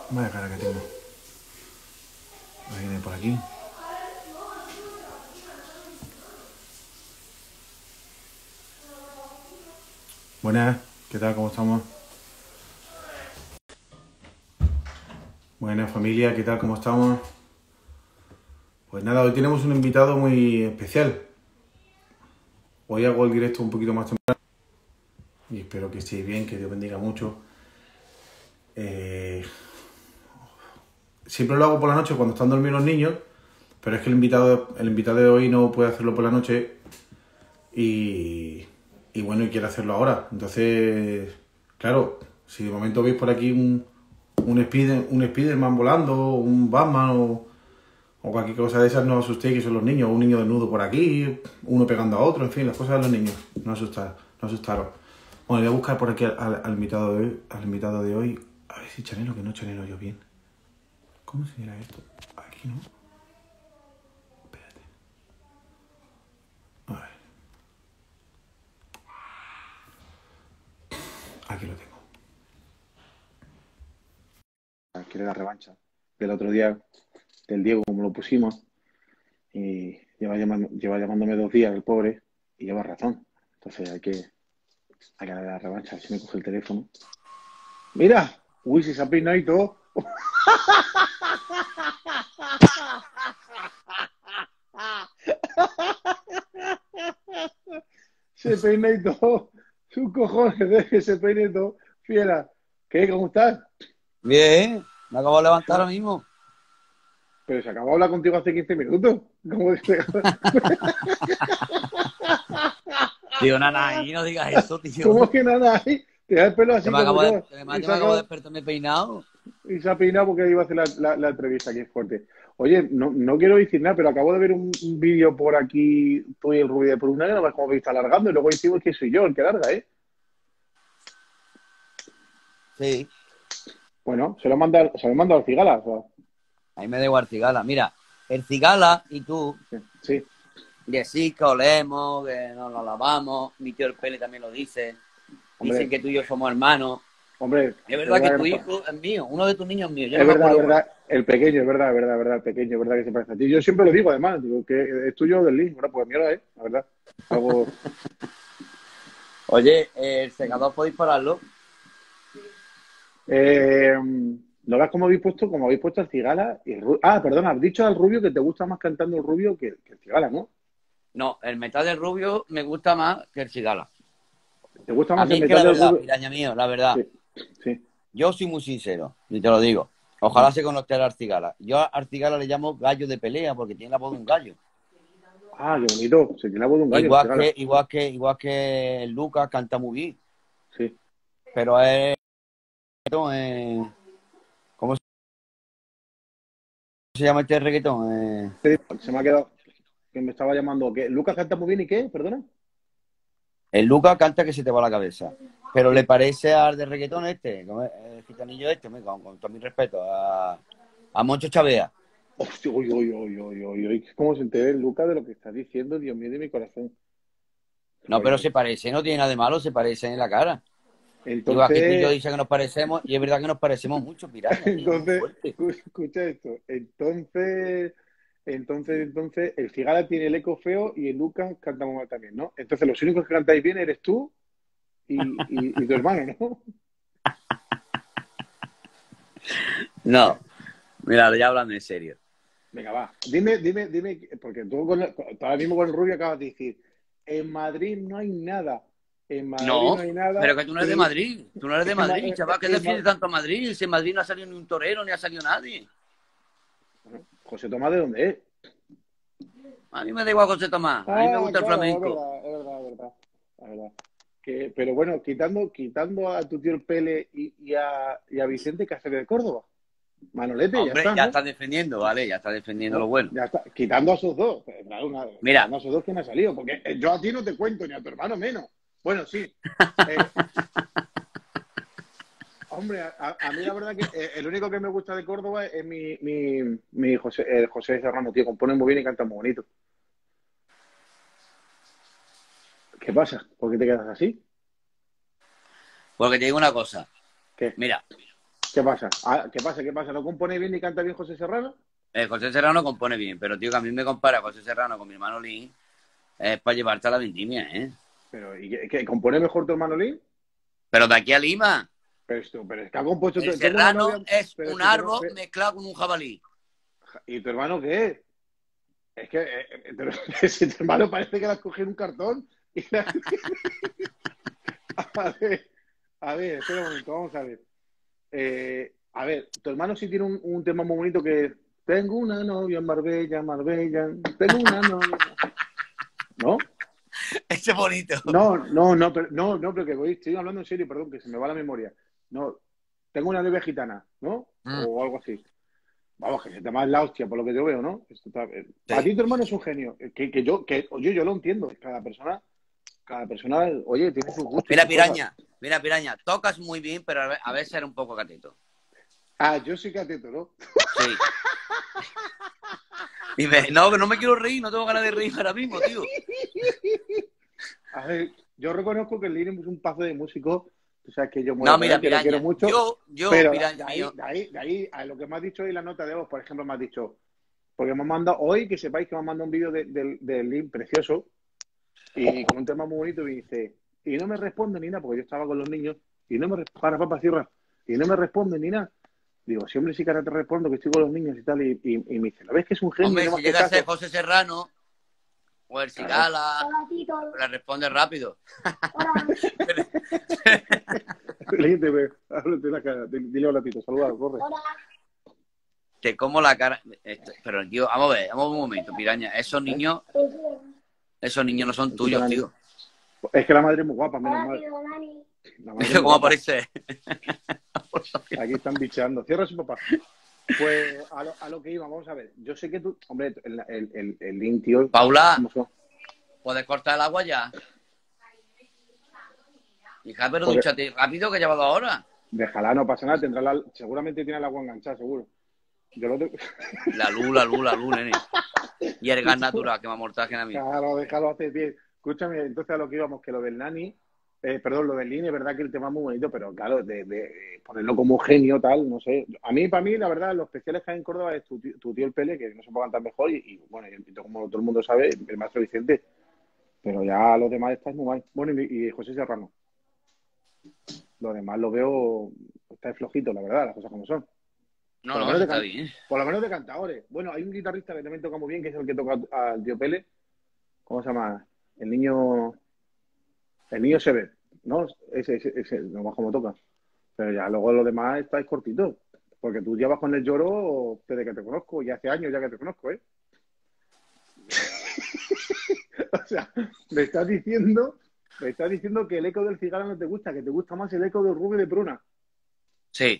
Vaya cara que tengo. Viene por aquí. Buenas, ¿qué tal? ¿Cómo estamos? Buenas familia, ¿qué tal? ¿Cómo estamos? Pues nada, hoy tenemos un invitado muy especial. Hoy hago el directo un poquito más temprano y espero que estéis bien, que Dios bendiga mucho. Siempre lo hago por la noche cuando están dormidos los niños, pero es que el invitado de hoy no puede hacerlo por la noche y bueno, y quiere hacerlo ahora. Entonces, claro, si de momento veis por aquí un Spiderman volando, un Batman o cualquier cosa de esas, no os asustéis que son los niños, un niño desnudo por aquí, uno pegando a otro, en fin, las cosas de los niños. No asustaros. Bueno, voy a buscar por aquí al invitado de hoy. A ver si chanelo, que no chanelo yo bien. ¿Cómo se era esto? Aquí, ¿no? Espérate. A ver. Aquí lo tengo. Quiere la revancha del otro día, del Diego, como lo pusimos. Y lleva llamándome 2 días el pobre y lleva razón. Entonces hay que darle la revancha. Si me coge el teléfono. Mira, uy, si se ha peinado y todo. Se peina y todo. Sus cojones de que se peine y todo. Fiera, ¿qué? ¿Cómo estás? Bien, me acabo de levantar ahora mismo. Pero se acabó de hablar contigo hace 15 minutos. ¿Cómo dice? Digo, nada, y no digas eso, tío. ¿Cómo que nada hay? Te da el pelo Que así me como acabo de, yo. además Y que se me ha acabo de acabado. despertarme peinado. Y se ha peinado porque iba a hacer la entrevista, que es fuerte. Oye, no quiero decir nada, pero acabo de ver un vídeo por aquí, tú y el Rubio de por una, no ves cómo me está alargando, y luego decimos que soy yo el que larga, ¿eh? Sí, Bueno, se lo he mandado al Cigala, o ahí me da igual Cigala. Mira, el Cigala y tú, sea, sí. que sí, que olemos, que nos lo lavamos. Mi tío el Pele también lo dice. Dicen Hombre, que tú y yo somos hermanos. hombre, Es es verdad que verdad que tu nos hijo es mío, uno de tus niños es mío. Yo no es me verdad, es acuerdo cuál es. verdad, el pequeño, es verdad, el pequeño, es verdad que se parece a ti. Yo siempre lo digo, además, digo que es tuyo del Lee. Bueno, pues mierda, la verdad. Algo. Oye, el secador podéis pararlo. ¿No ves cómo habéis puesto al Cigala? Perdona, has dicho al Rubio que te gusta más cantando el Rubio que el Cigala, ¿no? No, el metal del rubio me gusta más que el Cigala. ¿Te gusta A más el mí es que metal la del verdad, Rubio? piraña mío, la verdad. Sí, sí. Yo soy muy sincero, y te lo digo. Ojalá se conozca a Arcigala. Yo a Arcigala le llamo gallo de pelea porque tiene la voz de un gallo. Ah, qué bonito. Se tiene la voz de un gallo el Igual Cigala. que, igual que, igual que Lucas canta muy bien. Sí. Pero eh, ¿cómo se llama este reggaetón? Sí, se me ha quedado. Que me estaba llamando. ¿Qué? ¿Lucas canta muy bien y qué? ¿Perdona? El Lucas canta que se te va la cabeza. Pero le Sí. parece al de reggaetón este, como el gitanillo este, con todo mi respeto, a Moncho Chavea. Hostia, uy, uy, uy, uy, uy, uy. ¿Cómo se entere el Lucas de lo que está diciendo? Dios mío, de mi corazón. No, pero Joder. se parece, no tiene nada de malo, se parece en la cara. Igual que tú y yo Entonces, dices que nos parecemos, y es verdad que nos parecemos mucho, piraña, tío, muy entonces, fuerte. escucha esto. Entonces, el Cigala tiene el eco feo y el Lucas canta muy mal también, ¿no? Entonces, los únicos que cantáis bien eres tú y tu hermano, ¿no? No, mira, ya hablando en serio. Venga, va. Dime, porque tú ahora mismo con el Rubio acabas de decir, en Madrid no hay nada. En Madrid no No, hay pero nada que tú no eres de y Madrid. Tú no eres de en, Ma- Madrid, chaval. ¿Qué en Ma- defiende tanto a Madrid? Si en Madrid no ha salido ni un torero, ni ha salido nadie. Bueno, José Tomás, ¿de dónde es? A mí me da igual José Tomás. A mí me Ah, gusta el claro, es flamenco. verdad, es verdad, es verdad. Es verdad. Pero bueno, quitando a tu tío el Pele y a Vicente Cáceres de Córdoba. Manolete, ya Hombre, está, ya ¿no? está defendiendo, ¿vale? Ya está defendiendo lo ¿No? bueno. Ya está. Quitando a esos dos. Claro, Mira, quitando a esos dos que me ha salido. Porque yo a ti no te cuento, ni a tu hermano menos. Bueno, sí. Eh, Hombre, a mí la verdad que el único que me gusta de Córdoba es mi José Serrano, tío. Compone muy bien y canta muy bonito. ¿Qué pasa? ¿Por qué te quedas así? porque te digo una cosa. ¿Qué? Mira, ¿Qué pasa? ¿Qué pasa? ¿Qué pasa? ¿No compone bien ni canta bien José Serrano? José Serrano compone bien, pero tío, que a mí me compara José Serrano con mi hermano Lin, es para llevarte a la vendimia, ¿eh? Pero, ¿y qué compone mejor tu hermano Lin? Pero de aquí a Lima, Pero es que ha compuesto... el Tengo una serrano novia... es Pero es un que tengo... árbol mezclado con un jabalí. ¿Y tu hermano qué es? Es que si tu hermano parece que le has cogido un cartón y a ver, espera un momento, vamos a ver. A ver, tu hermano sí tiene un tema muy bonito que tengo una novia en Marbella, Marbella, tengo una novia. ¿No? Ese es bonito. Pero que estoy hablando en serio, perdón, que se me va la memoria. No, tengo una novia gitana, ¿no? O algo así. Vamos, que ese tema es la hostia, por lo que yo veo, ¿no? Para Sí. ti tu hermano es un genio. Oye, yo lo entiendo. Cada persona, oye, tiene sus gustos y sus cosas. Mira, piraña, tocas muy bien, pero a veces eres un poco cateto. Ah, yo soy cateto, ¿no? Sí. Dime, no, que no me quiero reír, no tengo ganas de reír ahora mismo, tío. A ver, yo reconozco que el Lirim es un paso de músico. Tú sabes que yo No, muero por mira, él, que lo quiero piraña, mucho. Pero piraña mío. de ahí, a lo que me has dicho hoy la nota de voz, por ejemplo, me has dicho, porque me han mandado hoy, que sepáis que me han mandado un vídeo del Lirim precioso y con un tema muy bonito y me dice, y no me responde ni nada, porque yo estaba con los niños, y no me para, papá, cierra, y no me responde ni nada. Digo, si hombre, sí que ahora te respondo, que estoy con los niños y tal, y me dice, ¿lo ves que es un genio y Hombre, no me si hace llega a ser caso? José Serrano o el Claro. Cigala, le responde rápido. Háblate la cara, dile hola, Tito, saluda, corre. Te como la cara. Pero, tío, vamos a ver un momento, piraña. ¿Eh? Esos niños no son tuyos, tío. Es que la madre es muy guapa, menos mal. La madre es Mira muy cómo guapa. aparece. Aquí están bicheando. Cierra su papá. Pues a lo que iba, vamos a ver. Yo sé que tú, hombre, el link, tío, Paula, ¿cómo son? ¿puedes cortar el agua ya? Hija, pero Porque, dúchate rápido, que lleva 2 horas. déjala, no pasa nada, seguramente tiene el agua enganchada, seguro. Yo lo tengo. La luz, nene. Y el gas natural, que me amortajen a mí. Claro, déjalo hacer bien. Escúchame, entonces a lo que íbamos, que lo del Nani, perdón, lo del Lini, es verdad que el tema es muy bonito, pero claro, de ponerlo como genio, tal, no sé. Para mí, la verdad, los especiales que hay en Córdoba es tu tío el Pele, que no se puede cantar mejor, bueno, y como todo el mundo sabe, el maestro Vicente. Pero ya los demás están muy mal. Bueno, y José Serrano. Los demás lo veo, está flojito, la verdad, las cosas como son. No, Por lo no, menos sí de, está bien. por lo menos de cantadores. Bueno, hay un guitarrista que también toca muy bien, que es el que toca al tío Pele. ¿Cómo se llama? El niño. El niño se ve, ¿no? Ese, no más como toca. Pero ya luego lo demás estáis cortitos. Porque tú llevas con el lloro desde que te conozco, y hace años ya que te conozco, ¿eh? O sea, me estás diciendo que el eco del cigarro no te gusta, que te gusta más el eco del Rubio de Pruna. Sí.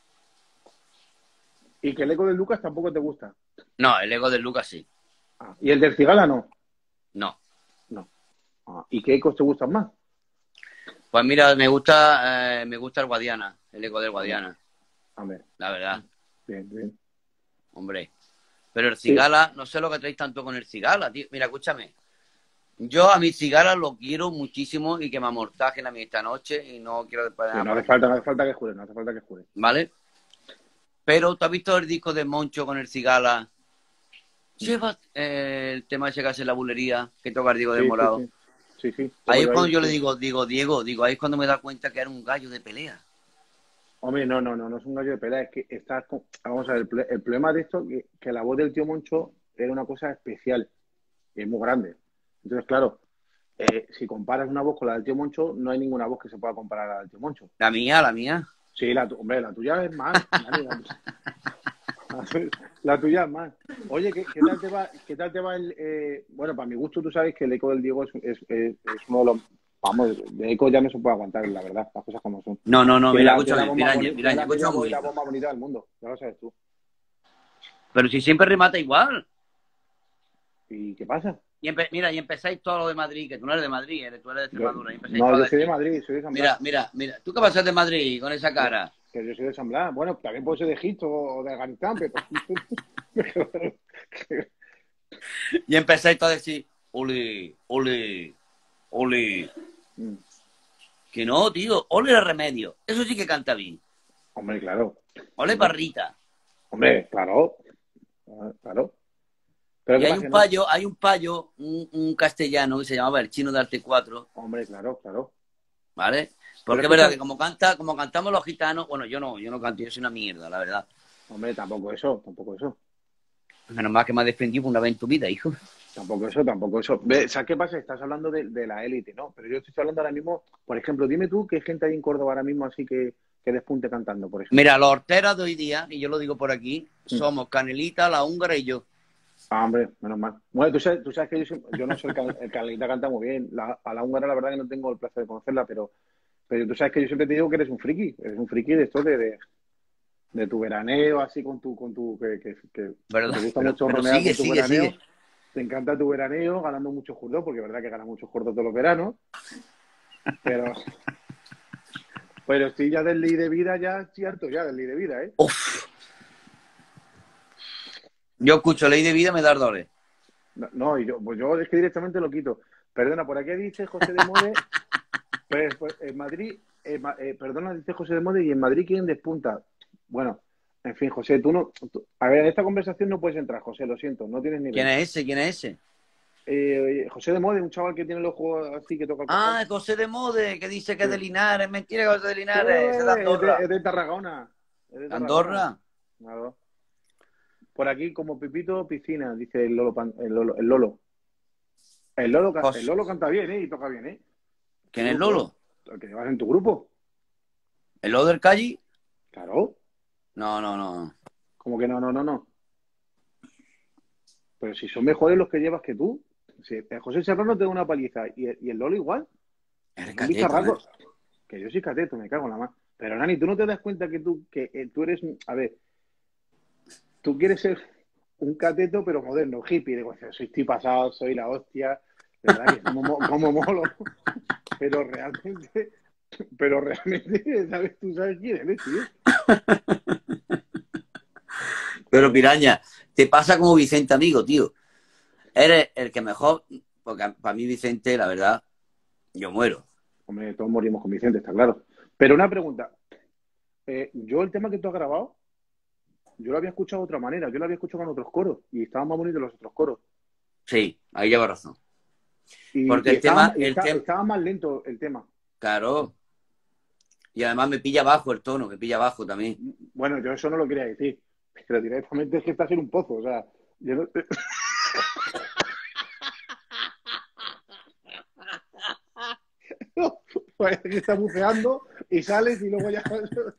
Y que el eco del Lucas tampoco te gusta. No, el ego de Lucas sí. Ah, y el del Cigala no. No. No. Ah, ¿y qué ecos te gustan más? Pues mira, me gusta el Guadiana, el eco del A ver, Guadiana, a ver. la verdad, Bien, bien. hombre. Pero el Sí. Cigala, no sé lo que traéis tanto con el Cigala, tío. Mira, escúchame. Yo a mi Cigala lo quiero muchísimo y que me amortajen a mí esta noche y no quiero después Sí, nada no por hace aquí. falta, no hace falta que jure, no hace falta que jure. ¿Vale? Pero ¿tú has visto el disco de Moncho con el Cigala? Lleva el tema ese que hace la bulería, que toca el Diego del Sí, sí, Morado. sí. Sí, sí. Ahí Tengo es yo cuando ahí, yo le sí. digo, Diego, ahí es cuando me da cuenta que era un gallo de pelea. Hombre, no es un gallo de pelea, es que vamos a ver, el problema de esto es que la voz del tío Moncho era una cosa especial y es muy grande. Entonces, claro, si comparas una voz con la del tío Moncho, no hay ninguna voz que se pueda comparar a la del tío Moncho. La mía. Sí, hombre, la tuya es más, Dani, la tuya es más. Oye, qué tal te va bueno, para mi gusto, tú sabes que el eco del Diego es uno de los, vamos, de eco ya no se puede aguantar, la verdad, las cosas como son. No, mira, Tiene la escúchame, voz más piraña, bonita, tiene piraña, escúchame un la momento. voz más bonita del mundo, ya lo sabes tú. Pero si siempre remata igual. ¿Y qué pasa? Mira, y empezáis todo lo de Madrid, que tú no eres de Madrid, tú eres de Yo, Extremadura, y empezáis no, todo a yo soy de decir, Madrid, soy de San Blas. mira, ¿tú qué vas a ser de Madrid con esa cara? Que yo soy de San Blas. Bueno, también puedo ser de Egipto o de Afganistán, pero... Y empezáis todo a decir, ole, ole, ole. Que no, tío, ole el remedio. Eso sí que canta bien. Hombre, claro. Ole Parrita. Hombre, claro. Claro. Pero Y qué hay pasa, un que no. payo, un castellano que se llamaba El Chino de Arte 4, Hombre, claro, claro. ¿vale? Pero Porque es verdad escucha, que como cantamos los gitanos, bueno, yo no canto, yo soy una mierda, la verdad. hombre, tampoco eso, tampoco eso. Menos mal que me ha defendido una vez en tu vida, hijo. Tampoco eso, tampoco eso. ¿Sabes qué pasa? Estás hablando de la élite, ¿no? Pero yo estoy hablando ahora mismo, por ejemplo, dime tú qué gente hay en Córdoba ahora mismo así que despunte cantando, por ejemplo. Mira, los horteras de hoy día, y yo lo digo por aquí, Mm. somos Canelita, la húngara y yo. Ah, hombre, menos mal. Bueno, tú sabes que yo no sé, el Carlita canta muy bien. A la húngara la verdad que no tengo el placer de conocerla, pero tú sabes que yo siempre te digo que eres un friki de esto de tu veraneo, así que ¿Verdad? te gusta Pero, mucho pero ronear sigue, con tu sigue, veraneo. sigue. Te encanta tu veraneo, ganando muchos jurdos, porque es verdad que ganas muchos jurdos todos los veranos, pero, pero estoy ya del ley de vida, ya estoy harto ya del ley de vida, ¿eh? Uf. Yo escucho Ley de Vida, me da ardores. No, no, y pues yo es que directamente lo quito. Perdona, por aquí dice José de Mode, pues en Madrid, perdona, dice José de Mode, y en Madrid quién despunta. Bueno, en fin, José, tú no, a ver, en esta conversación no puedes entrar, José, lo siento, no tienes ¿Quién nivel. es ese? ¿Quién es ese? José de Mode, un chaval que tiene el ojo así que toca el cajón. Ah, José de Mode, que dice que Sí. es de Linares. Mentira que es de Sí, Linares, ese es de Andorra. es de Tarragona. Es de Tarragona. ¿Andorra? Claro. Por aquí, como Pepito Piscina, dice el Lolo. El Lolo. El Lolo, el Jos- Lolo canta bien, ¿eh? Y toca bien, ¿eh? Tu ¿Quién es grupo, ¿eh? Lolo? El que llevas en tu grupo. ¿El Lolo del Calle? Claro. No, no, no. Como que no, no, no, no. Pero si son mejores los que llevas que tú. Si el José Serrano te da una paliza y el Lolo igual. Es Son cateto, ¿eh? bicharracos. Que yo soy cateto, me cago en la mano. Pero Nani, tú no te das cuenta que tú eres. A ver, tú quieres ser un cateto, pero moderno, hippie. Digo, estoy pasado, soy la hostia. De verdad que como molo. Pero realmente, ¿sabes? Tú sabes quién eres, tío. Pero Piraña, te pasa como Vicente Amigo, tío. Eres el que mejor, porque para mí Vicente, la verdad, yo muero. Hombre, todos morimos con Vicente, está claro. Pero una pregunta. Yo el tema que tú has grabado, yo lo había escuchado de otra manera. Yo lo había escuchado con otros coros. Y estaban más bonitos los otros coros. Sí, ahí lleva razón. Porque Y el estaba, tema, el tema, estaba más lento el tema. claro. Y además me pilla bajo el tono, me pilla bajo también. Bueno, yo eso no lo quería decir. Pero directamente es que estás en un pozo. O sea, yo no... Pues que está buceando y sales y luego ya...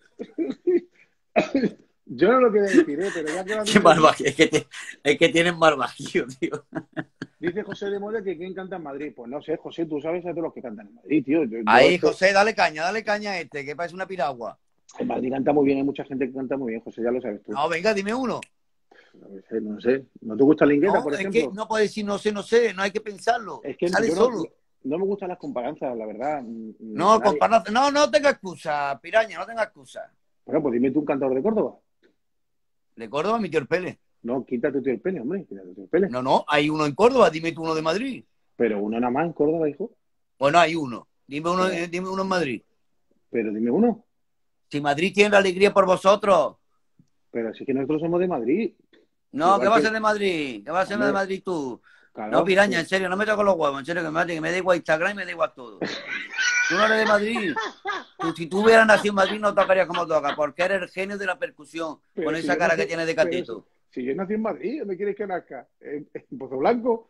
Yo no lo quería decir, pero ya que lo has Qué dicho tú, barbaje, es que tienen barbajío, tío. dice José de Mola que quién canta en Madrid. Pues no sé, José, tú sabes a todos los que cantan en Madrid, tío. Yo Ahí, esto... José, dale caña a este, que parece una piragua. En Madrid canta muy bien, hay mucha gente que canta muy bien, José, ya lo sabes tú. No, venga, dime uno. No sé, no sé. ¿No te gusta la Lingueta, No, por es que ejemplo? no puedes decir no sé, no hay que pensarlo. Es que Sale yo solo. no me gustan las comparanzas, la verdad. No, Nadie... no tenga excusa, Piraña, no tenga excusa. Bueno, pues dime tú un cantador de Córdoba. De Córdoba, mi tío el Pele. No, quítate tú el pene, hombre, quítate tú el pene. No, hay uno en Córdoba, dime tú uno de Madrid. Pero uno nada más en Córdoba, hijo. Bueno, hay uno. Pero, Dime uno en Madrid. pero dime uno. Si Madrid tiene la alegría por vosotros. Pero sí que nosotros somos de Madrid. No, ¿qué Igual va a que, ser de Madrid? ¿Qué va a ser de hombre, Madrid tú? No, claro. Piraña, en serio, no me toco los huevos, en serio, que me da igual Instagram y me da igual todo. Tú no eres de Madrid. Si tú hubieras nacido en Madrid no tocarías como toca, porque eres el genio de la percusión, Pero con si esa yo cara nací, que tienes de pero cateto. si yo nací en Madrid, ¿dónde quieres que nazca? En Pozo Blanco.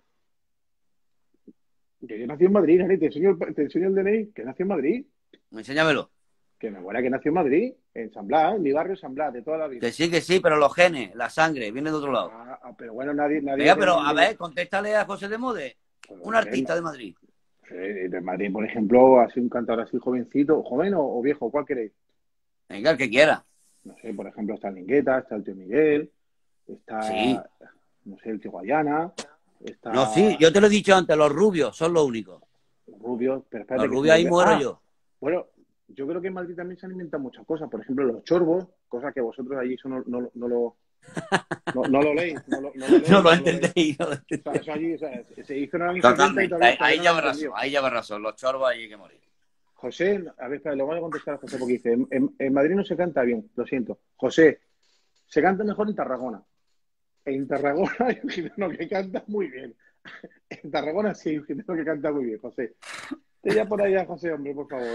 Que yo nací en Madrid, Nani, te enseño el DNI, que nací en Madrid. Enséñamelo. Que mi abuela que nació en Madrid, en San Blas, en mi barrio San Blas, de toda la vida. Que sí, pero los genes, la sangre, viene de otro lado. Pero bueno, nadie Venga, tiene pero a ningún... ver, contéstale a José de Mode, Pues, un artista de Madrid. de Madrid, por ejemplo, así un cantador así jovencito, joven o viejo, ¿cuál queréis? Venga, el que quiera. No sé, por ejemplo, está Lingueta, está el tío Miguel, Sí. está, no sé, el tío Guayana, No, sí, está yo te lo he dicho antes, los rubios son los únicos. Rubio, pero Los espérate que se rubios me ahí olvida. muero yo. Bueno, yo creo que en Madrid también se han inventado muchas cosas, por ejemplo, los chorbos, cosas que vosotros allí eso no lo leéis, no lo No leéis, lo no lo leéis. entendéis. O sea, eso allí, o sea, se hizo en los años 70 y Totalmente, todavía no lo han entendido. ahí lleva razón, los chorbos ahí hay que morir. José, a ver, espera, le voy a contestar a José porque dice, en Madrid no se canta bien, lo siento. José, se canta mejor en Tarragona. En Tarragona hay un gitano que canta muy bien. En Tarragona sí hay un gitano que canta muy bien, José. Te ya por allá, José, hombre, por favor.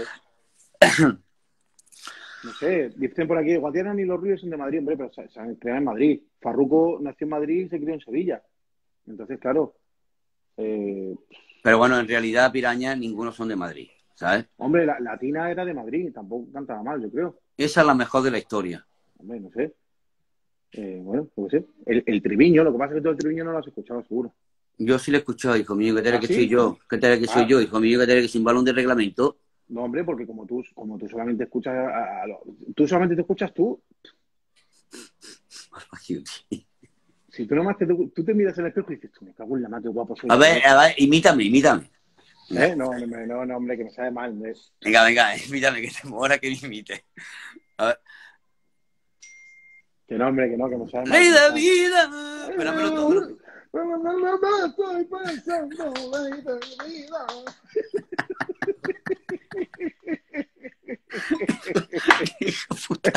No sé, dicen por aquí, Guadiana ni los Ríos son de Madrid, hombre, pero se han creado en Madrid. Farruko nació en Madrid y se crió en Sevilla. Entonces, claro, eh, Pero bueno, en realidad, Piraña, ninguno son de Madrid, ¿sabes? hombre, la Tina era de Madrid, tampoco cantaba mal, yo creo. Esa es la mejor de la historia. Hombre, no sé. Bueno, no sé. El Triviño, lo que pasa es que todo el Triviño no lo has escuchado, seguro. Yo sí le escucho, hijo mío, que tal ¿Ah, que soy sí? yo, que tal que soy Ah, yo, hijo mío, que tal que sin balón de reglamento. no, hombre, porque como tú solamente escuchas tú solamente te escuchas tú. Si tú nomás tú te miras en el espejo y dices, tú me cago en la madre, qué guapo soy, joder. A ver, imítame. Venga, No, hombre, no, no, hombre, que me sabe mal. venga, imítame, que te muera que me imite. A ver. Que no, hombre, que no, que me sabe mal. Ley Que me de sabe... vida. Espéramelo todo. Estoy pensando, ley de vida. Hijo puta.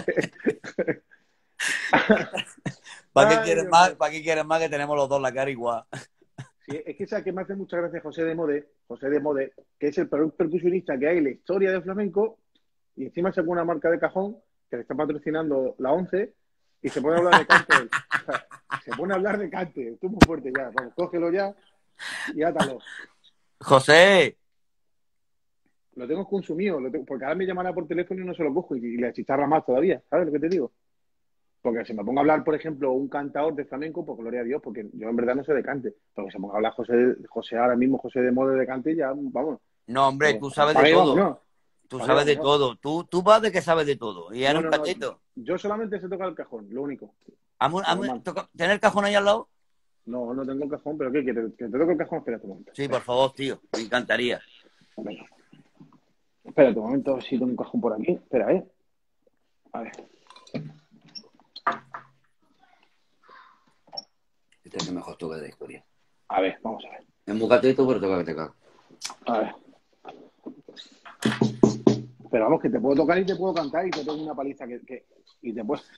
¿Para qué quieres más que tenemos los dos la cara igual? Sí, es que esa que me hace mucha gracia José de Mode, que es el peor percusionista que hay en la historia del flamenco, y encima sacó una marca de cajón que le está patrocinando la 11 y se pone a hablar de cante. O sea, se pone a hablar de cante. Tú muy fuerte ya, vamos, cógelo ya y átalo. José. Lo tengo consumido, porque ahora me llamará por teléfono y no se lo cojo y le achicharra más todavía, ¿sabes lo que te digo? Porque si me pongo a hablar, por ejemplo, un cantador de flamenco, pues gloria a Dios, porque yo en verdad no sé de cante. Porque si me pongo a hablar José ahora mismo, José de Mode de cante, ya, vamos. No, hombre, tú sabes ¿Para de qué vamos? todo. No. Tú ¿Para qué sabes de vamos? No. todo. Tú vas de que sabes de todo. Y eres No, un no, no. cateto. Yo solamente sé tocar el cajón, lo único. Lo demás. ¿Tener el cajón ahí al lado? No, no tengo el cajón, pero ¿qué quieres? ¿Que te toque el cajón? Espérate un momento. Sí, por favor, tío. Me encantaría. Venga. Espérate un momento, a ver si tengo un cajón por aquí. Espera, A ver. Este es el mejor toque de la historia. A ver, vamos a ver. Es muy cateto, pero toca que te cago. A ver. Pero vamos, que te puedo tocar y te puedo cantar y te tengo una paliza y te puedo...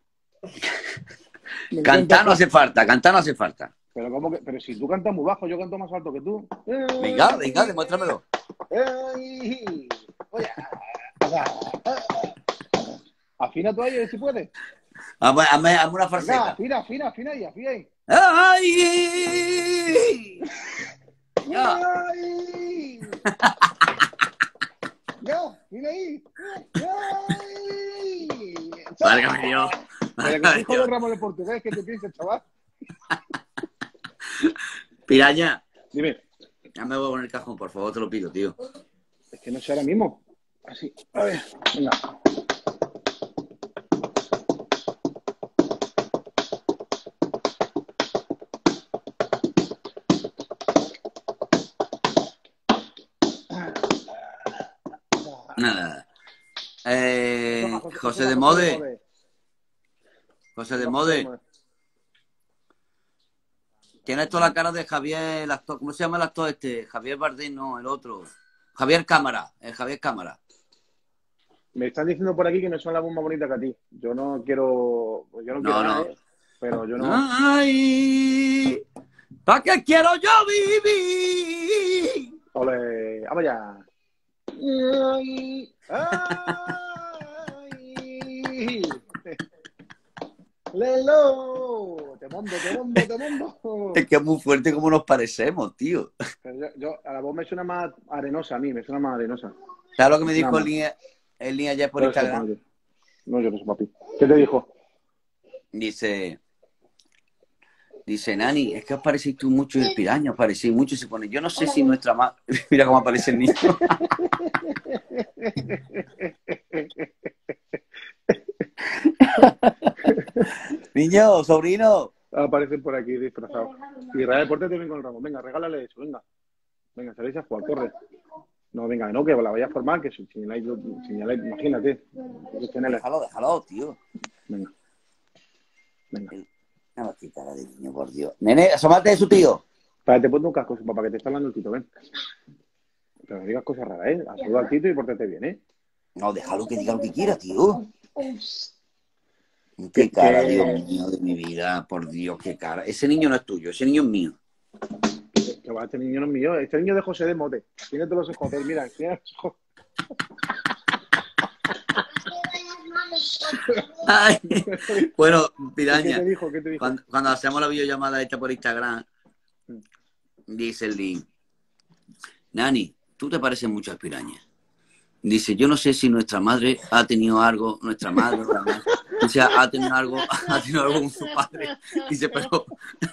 Cantar no hace falta. Pero ¿cómo que? Pero si tú cantas muy bajo, yo canto más alto que tú. Venga, demuéstramelo. Oye. Afina tú ahí, a ver si puedes. Hazme una farceta. Venga, afina ahí. ¡Ay! Ya. ¡Ay! Ya, mira ahí. ¡Ay! Válgame Dios. Pero que hijo de Ramos de portugués, ¿qué te piensas, chaval? Piraña. Dime. Ya me voy a poner el cajón, por favor, te lo pido, tío. Es que no sé ahora mismo. Así. A ver, venga. Nada. José de Mode. José de Mode. Tienes toda la cara de Javier, el actor, ¿cómo se llama el actor este? Javier Bardem, no, el otro. Javier Cámara, el Javier Cámara. Me están diciendo por aquí que no son la voz más bonita que a ti. Yo no quiero nada, pero yo no. ¡Ay! ¿Para qué quiero yo vivir? Ole, vamos ya. ¡Ay! ¡Ay! ¡Lelo! ¡Te mando! Es que es muy fuerte como nos parecemos, tío. Pero yo a la voz me suena más arenosa a mí, me suena más arenosa. ¿Sabes lo que me dijo el niño ayer por Instagram? No llores, papi. ¿Qué te dijo? Dice, Nani, es que os parecéis tú mucho y el Piraña, os parecéis mucho y se pone, yo no sé si nuestra madre... Mira cómo aparece el niño. Niño, sobrino. Aparecen por aquí disfrazados. Israel, pórtate bien con el ramo. Venga, regálale eso, venga. Venga, salís a jugar, corre. No, venga, no, que la vaya a formar, que señaláis, imagínate. Déjalo, tío. Venga. Una batita de niño, por Dios. Nene, asómate de su tío. Para, te pongo un casco, para que te está hablando el tito, ven. Pero no digas cosas raras, ¿eh? Saluda al Tito y pórtate bien, ¿eh? No, déjalo que diga lo que quiera, tío. Que- Qué cara, que- Dios mío, de mi vida. Por Dios, qué cara. Ese niño no es tuyo, ese niño es mío. Que va, este niño no es mío, este niño de José de Mote. Tienes los ojos, mira, mira los ojos. Ay. Bueno, ¿Qué piraña, te dijo? ¿Qué te dijo? cuando hacemos la videollamada esta por Instagram, dice el link, Nani, tú te pareces mucho a Piraña. Dice, yo no sé si nuestra madre ha tenido algo, nuestra madre, la madre, o sea, ha tenido algo con su padre. Dice, pero...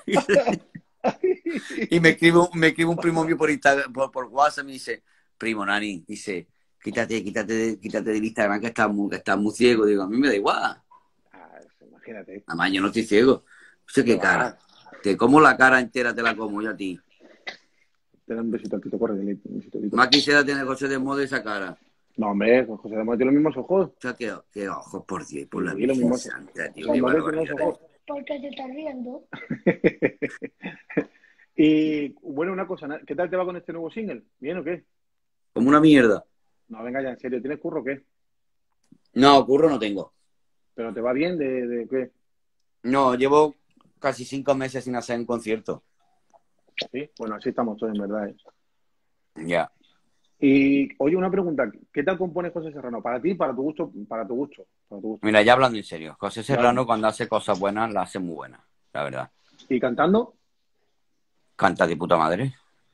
Y me escribe un primo mío por Instagram, por WhatsApp, me dice, primo Nani, dice, quítate del Instagram que estás muy ciego. Digo, a mí me da igual. Imagínate. Además, yo no estoy ciego. Usted qué cara. Te como la cara entera, te la como yo a ti. Te da un besito al Tito, corre, un besito, Tito. Más quisiera tener José de Moda esa cara. No, hombre, con José de Mote tiene los mismos ojos. O sea, qué ojos, por Dios, por la Sí, lo Virgen mismo. Santa, tío. José Qué de Mote tiene barbaridad. los ojos. ¿Por qué te estás riendo? Y bueno, una cosa, ¿qué tal te va con este nuevo single? ¿Bien o qué? Como una mierda. No, venga ya, en serio, ¿tienes curro o qué? No, curro no tengo. ¿Pero te va bien de qué? No, llevo casi 5 meses sin hacer un concierto. Sí, bueno, así estamos todos, en verdad. Ya. Y, oye, una pregunta, ¿qué tal compone José Serrano? ¿Para ti, para tu gusto, para tu gusto? Mira, ya hablando en serio, José Serrano cuando hace cosas buenas, las hace muy buenas, la verdad. ¿Y cantando? Canta de puta madre.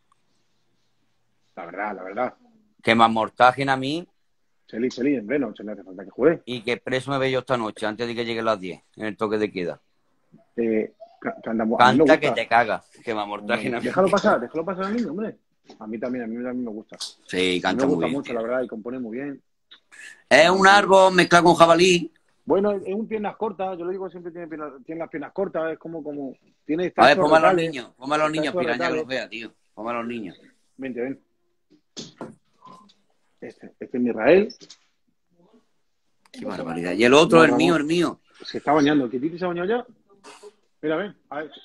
La verdad. Que me amortajen a mí Cheli, en pleno, se le hace falta que juegue. y que preso me ve yo esta noche, antes de que lleguen las 10, en el toque de queda. Canta que te cagas, que me amortajen a mí. Déjalo pasar al niño, hombre. A mí también me gusta. Sí, canta me muy gusta bien. mucho, Tío. la verdad, y compone muy bien. Es un árbol mezclado con jabalí. Bueno, es un piernas cortas, yo lo digo siempre, tiene las piernas cortas, es como tiene A ver, ponme a los retales, niños, piraña, que retales. los vea, tío. Ponme a los niños. Vente, ven. Este es mi Israel. Qué barbaridad. Y el otro, No, el no, mío, no. el mío. Se está bañando. ¿Que Titi se ha bañado ya? Mira, ven. A ver.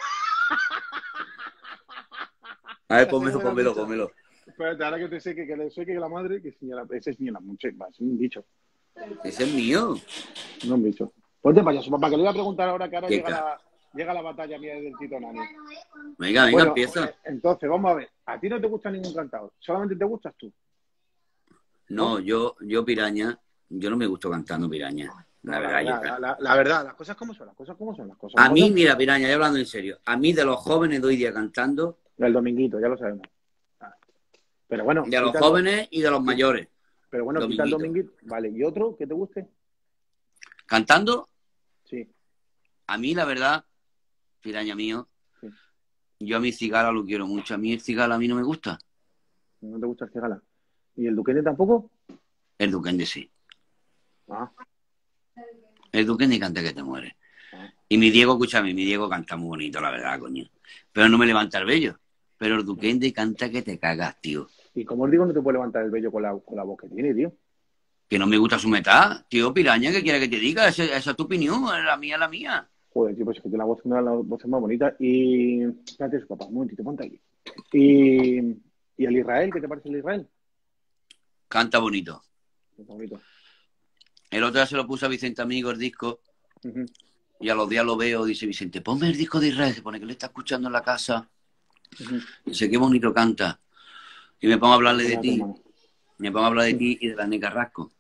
A ver, pónmelo. Espérate, ahora que te sé que le seque que la madre, que señala, ese es señala mucho, es un bicho. Ese es mío. No un bicho. Ponte payaso, papá, que le voy a preguntar ahora que ahora ¿Qué llega la batalla mía del Tito Nani. Venga, Bueno, empieza. entonces, vamos a ver. A ti no te gusta ningún cantador, solamente te gustas tú. No, yo piraña, yo no me gusto cantando piraña. La verdad, La verdad, las cosas como son, las cosas como son. A mí, mira, piraña, ya hablando en serio, a mí de los jóvenes doy día cantando. El dominguito, ya lo sabemos. Pero bueno. De los jóvenes y de los mayores. Pero bueno, quita el dominguito. Vale, ¿y otro que te guste? ¿Cantando? Sí. A mí, la verdad, piraña mío, sí. Yo a mi cigala lo quiero mucho. A mí el cigala a mí no me gusta. ¿No te gusta el cigala? ¿Y el duquende tampoco? El duquende sí. Ah. El duquende canta que te muere. Y mi Diego, escúchame, mi Diego canta muy bonito, la verdad, coño. Pero no me levanta el vello. Pero el duquende canta que te cagas, tío. Y como os digo, no te puede levantar el vello con la voz que tiene, tío. Que no me gusta su metá. Tío, piraña, ¿qué quiere que te diga? Esa es tu opinión, la mía. Joder, tío, pues es que tiene una de las voces más bonitas. Y... Espérate, su papá, un momentito, ponte aquí. ¿Y el Israel? ¿Qué te parece el Israel? Canta bonito. Está bonito. El otro día se lo puse a Vicente Amigo el disco. Y a los días lo veo, dice Vicente, ponme el disco de Israel. Se pone que le está escuchando en la casa. Dice, qué bonito canta. Y me pongo a hablarle de ti. Me pongo a hablar de ti y de la Neca Rasco.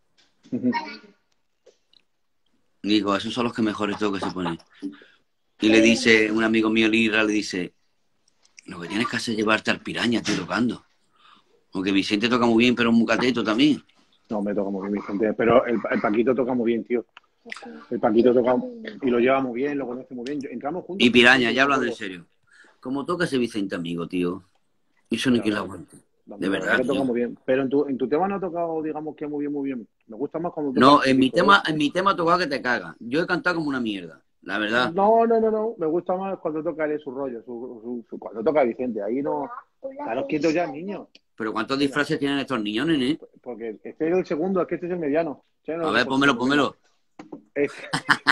Digo, esos son los que mejores tengo que se ponen. Y le dice, un amigo mío, Lira, le dice, lo que tienes que hacer es llevarte al piraña, tío, tocando. Aunque Vicente toca muy bien, pero un mucateto también. No, me toca muy bien Vicente. Pero el Paquito toca muy bien, tío. El Paquito toca y lo lleva muy bien, lo conoce muy bien. Entramos juntos. Y piraña, ya hablando en serio. Como toca ese Vicente Amigo, tío. Eso ni que lo aguante. De verdad. Que toca muy bien. Pero en tu tema no ha tocado, digamos que muy bien. Me gusta más cuando toca. No, en mi tema ha tocado que te cagas. Yo he cantado como una mierda, la verdad. No. Me gusta más cuando toca él su rollo, cuando toca Vicente. Ahí no. Claro, quieto ya, niño. Pero ¿cuántos disfraces tienen estos niños, nene? Porque este es el segundo, es que este es el mediano. A ver, pónmelo. Este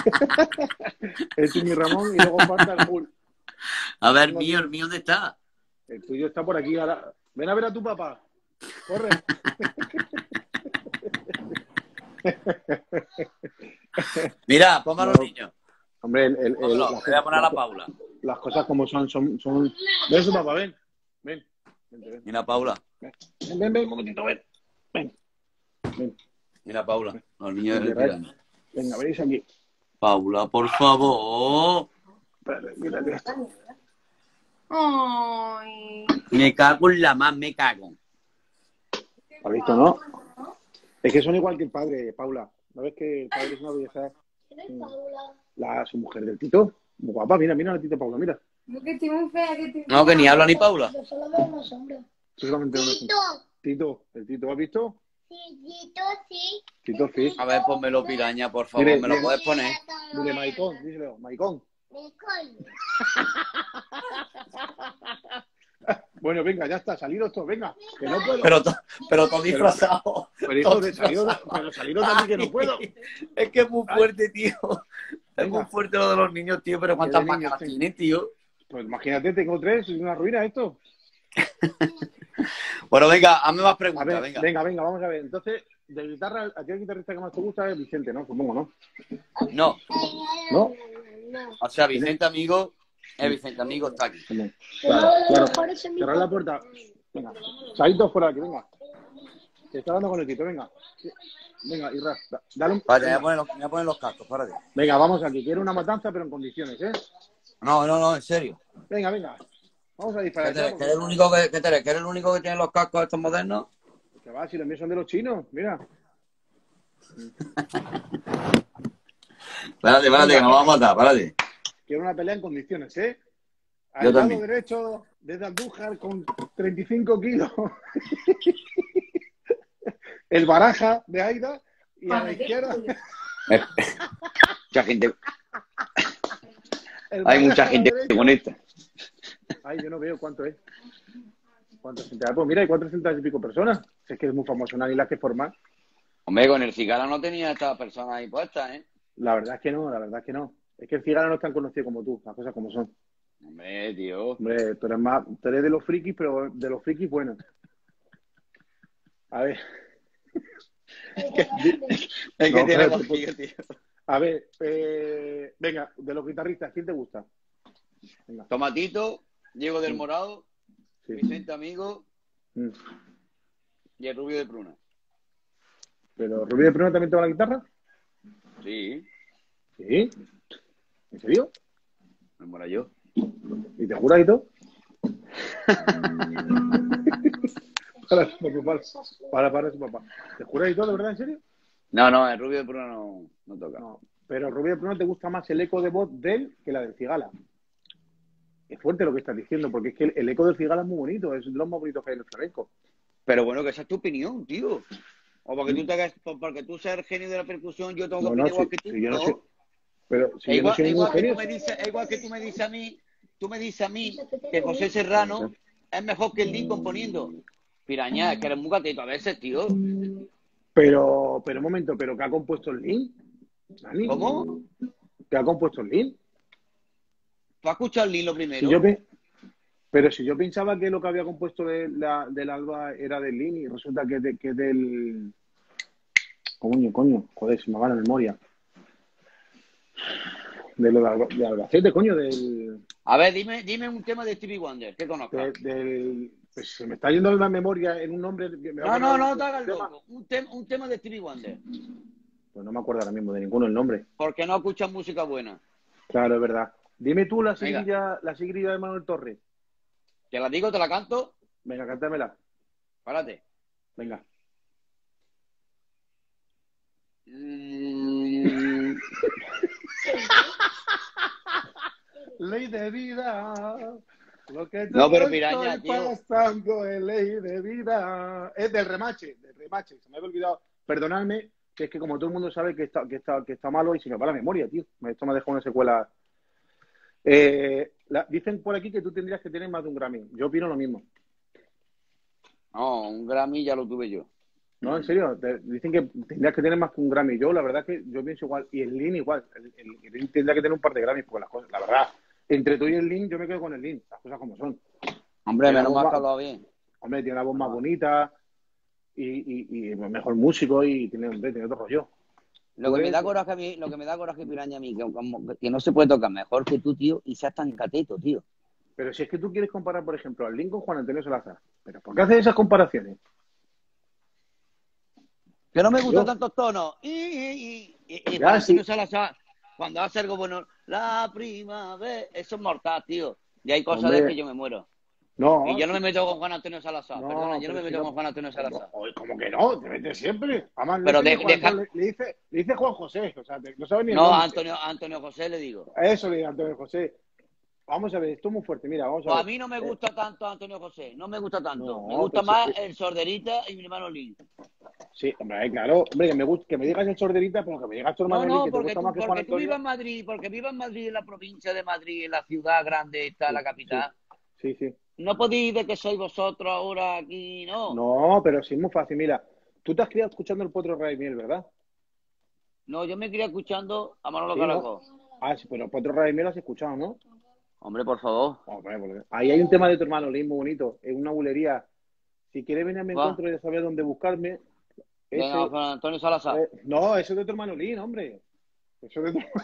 es mi Ramón y luego falta el Bull. A ver, el mío, ¿dónde está? El tuyo está por aquí ahora. Ven a ver a tu papá. corre. Mira, ponme a los No, niños. hombre, Póngalo, las, voy a poner a la las- Paula. las cosas como son. Ven, su papá, ven. Ven. Vente, ven. Mira, Paula. Ven, un momentito, ven. Ven. Mira, Paula. Los niños Ven, del Israel. piranha. Venga, veis aquí. Paula, por favor. Espérate, mira esto. Ay. Me cago en la más, me cago. ¿Has visto, no? Es que son igual que el padre, Paula. ¿No ves que el padre es una belleza? Su mujer del Tito. Muy guapa, mira la Tito Paula, mira. No, que estoy muy fea, que estoy No, que ni habla ni Paula. Yo solo veo una sombra. Tú solamente una Tito. Tito, el Tito, ¿has visto? Sí, Tito, sí. Tito, sí. A ver, pónmelo, piraña, por favor. Mire, ¿Me lo mire. puedes poner? Dile, Maicón, díselo, Maicón. Nicole. Bueno, venga, ya está, saliros todos, venga, que no puedo. Pero todo disfrazado. Pero hijo de saliros, pero saliros también que no puedo. Es que es muy fuerte, tío. Es Venga. muy fuerte lo de los niños, tío. Pero ¿cuántas de niños, máscaras sí. tienen, tío? Pues imagínate, tengo 3, es una ruina esto. Bueno, venga, hazme más A preguntas, ver, venga. venga, vamos a ver. Entonces, de guitarra, ¿a ti el guitarrista que más te gusta es Vicente, no? Supongo, ¿no? No, ¿No? o sea, Vicente Amigo, Vicente Amigo está aquí. Claro. Cerrar la puerta. Venga, salitos fuera aquí, venga. Te está dando con el Tito, venga. Venga, Irra, dale un... Vale, me voy a poner los cascos, párate. Venga, vamos aquí. Quiero una matanza, pero en condiciones, ¿eh? No, en serio. Venga. Vamos a disparar. ¿Que eres el único que eres el único que tiene los cascos estos modernos? Que va, si los míos son de los chinos, mira. Espérate, que nos vamos a matar, párate. Quiero una pelea en condiciones, ¿eh? Yo Al lado también. derecho, desde Andújar, con 35 kilos. El Baraja de Aida. Y a la izquierda, Mucha gente, el hay Baraja mucha a la gente derecha. con esta. Ay, yo no veo cuánto es. ¿Cuántas gente hay? Pues mira, hay 400 y pico personas. Si es que es muy famoso, nadie la que formar. Hombre, con el cigala no tenía estas personas ahí puestas, ¿eh? La verdad es que no. Es que el Cigala no es tan conocido como tú, las cosas como son. Hombre, tío. Hombre, tú eres de los frikis, pero de los frikis buenos. A ver. Es No, que tiene espérate, contigo, tío. A ver, venga, de los guitarristas, ¿quién te gusta? Venga, Tomatito, Diego del Morado, sí. Vicente Amigo Mm. y el Rubio de Pruna. ¿Pero Rubio de Pruna también toca la guitarra? Sí, Sí. ¿En serio? me mola yo. ¿Y te juras y todo? Para su papá. ¿Te juras y todo, de verdad, en serio? No, el Rubio de Pruna no toca. No. Pero Rubio de Pruna te gusta más el eco de voz de él que la del Cigala. Es fuerte lo que estás diciendo, porque es que el eco del Cigala es muy bonito, es de los más bonitos que hay en el flamenco. Pero bueno, que esa es tu opinión, tío. O porque tú seas el genio de la percusión, yo tengo que No, opinar no, igual que tú. si yo no ¿no? sé. Pero si Es yo no igual, soy es ningún igual que genio. es igual que tú me dices a mí que José Serrano es mejor que el Lin componiendo. Piraña, es que eres muy gatito a veces, tío. Pero un momento, ¿pero qué ha compuesto el Lin? ¿Dani? ¿Cómo? ¿Qué ha compuesto el Lin? ¿Tú has escuchado el Lin lo primero? Pero si yo pensaba que lo que había compuesto del Alba era del Lin y resulta que es del... Coño, joder, se me va la memoria. De lo de Albacete, coño, A ver, dime un tema de Stevie Wonder, que conozcas. pues se me está yendo la memoria en un nombre... No te hagas loco. Un tema de Stevie Wonder. Pues no me acuerdo ahora mismo de ninguno el nombre. Porque no escuchas música buena. Claro, es verdad. Dime tú la Venga. sigrilla de Manuel Torres. Te la digo, te la canto. Venga, cántamela. Párate. Venga. Ley de vida. Lo que No, pero yo piraña, estoy tío. pasando es ley de vida. Es del remache. Se me había olvidado. Perdonadme, que es que como todo el mundo sabe que está malo y se me va la memoria, tío. Esto me ha dejado una secuela. Dicen por aquí que tú tendrías que tener más de un Grammy. Yo opino lo mismo. No, un Grammy ya lo tuve yo. No, en serio. Dicen que tendrías que tener más que un Grammy. Yo, la verdad, que yo pienso igual. Y el Lin igual. El Lin tendría que tener un par de Grammys, porque las cosas, la verdad, entre tú y el Lin, yo me quedo con el Lin. Las cosas como son. Hombre, Tiene menos la mal voz que ha hablado bien. Hombre, tiene la voz más bonita. y mejor músico y tiene otro rollo. Lo que me Pues, da coraje a mí, lo que me da coraje, Piraña, a mí, que no se puede tocar mejor que tú, tío, y seas tan cateto, tío. pero si es que tú quieres comparar, por ejemplo, al Link con Juan Antonio Salazar, ¿pero por qué haces esas comparaciones? Que no me gustan Yo, tantos tonos. Y Juan ya Antonio sí, Salazar, cuando hace algo bueno, la primavera, eso es mortal, tío. Y hay cosas de que hombre, yo me muero. Y no, yo no sí, me meto con Juan Antonio Salazar, perdona, no, yo no pero me si meto no, con Juan Antonio Salazar. como que no, te metes siempre. Además, no Pero dice ni Juan deja. Antonio, le dice Juan José, o sea, no sabe ni el No, nombre. Antonio José le digo. A eso le dice Antonio José. Vamos a ver, esto es muy fuerte, mira, vamos a Pues a ver. mí no me gusta tanto Antonio José, no me gusta tanto. Me No, gusta pero sí, más el Sorderita y mi hermano Lin. sí, hombre, claro, hombre, que me digas el sorderita, pero que me digas tu No, hermano Lin, no, que te gusta más que Juan porque tú vivas Antonio. en Madrid, porque vivas en Madrid, en la provincia de Madrid, en la ciudad grande, está Sí, la sí, capital. sí, sí. No podéis de que sois vosotros ahora aquí, no. No, pero sí es muy fácil. Mira, tú te has criado escuchando el Potro Ray Miel, ¿verdad? No, yo me quería escuchando a Manolo Sí, ¿no? Caracol. Ah, sí, pero el Potro Ray Miel lo has escuchado, ¿no? Hombre, por favor. Hombre, ahí hay un tema de tu hermano Lin muy bonito. Es una bulería. Si quieres venir a mi Va. encuentro y ya sabes dónde buscarme, Venga, ese. Juan Antonio Salazar. No, eso es de tu hermano Lin, hombre. Eso es de tu...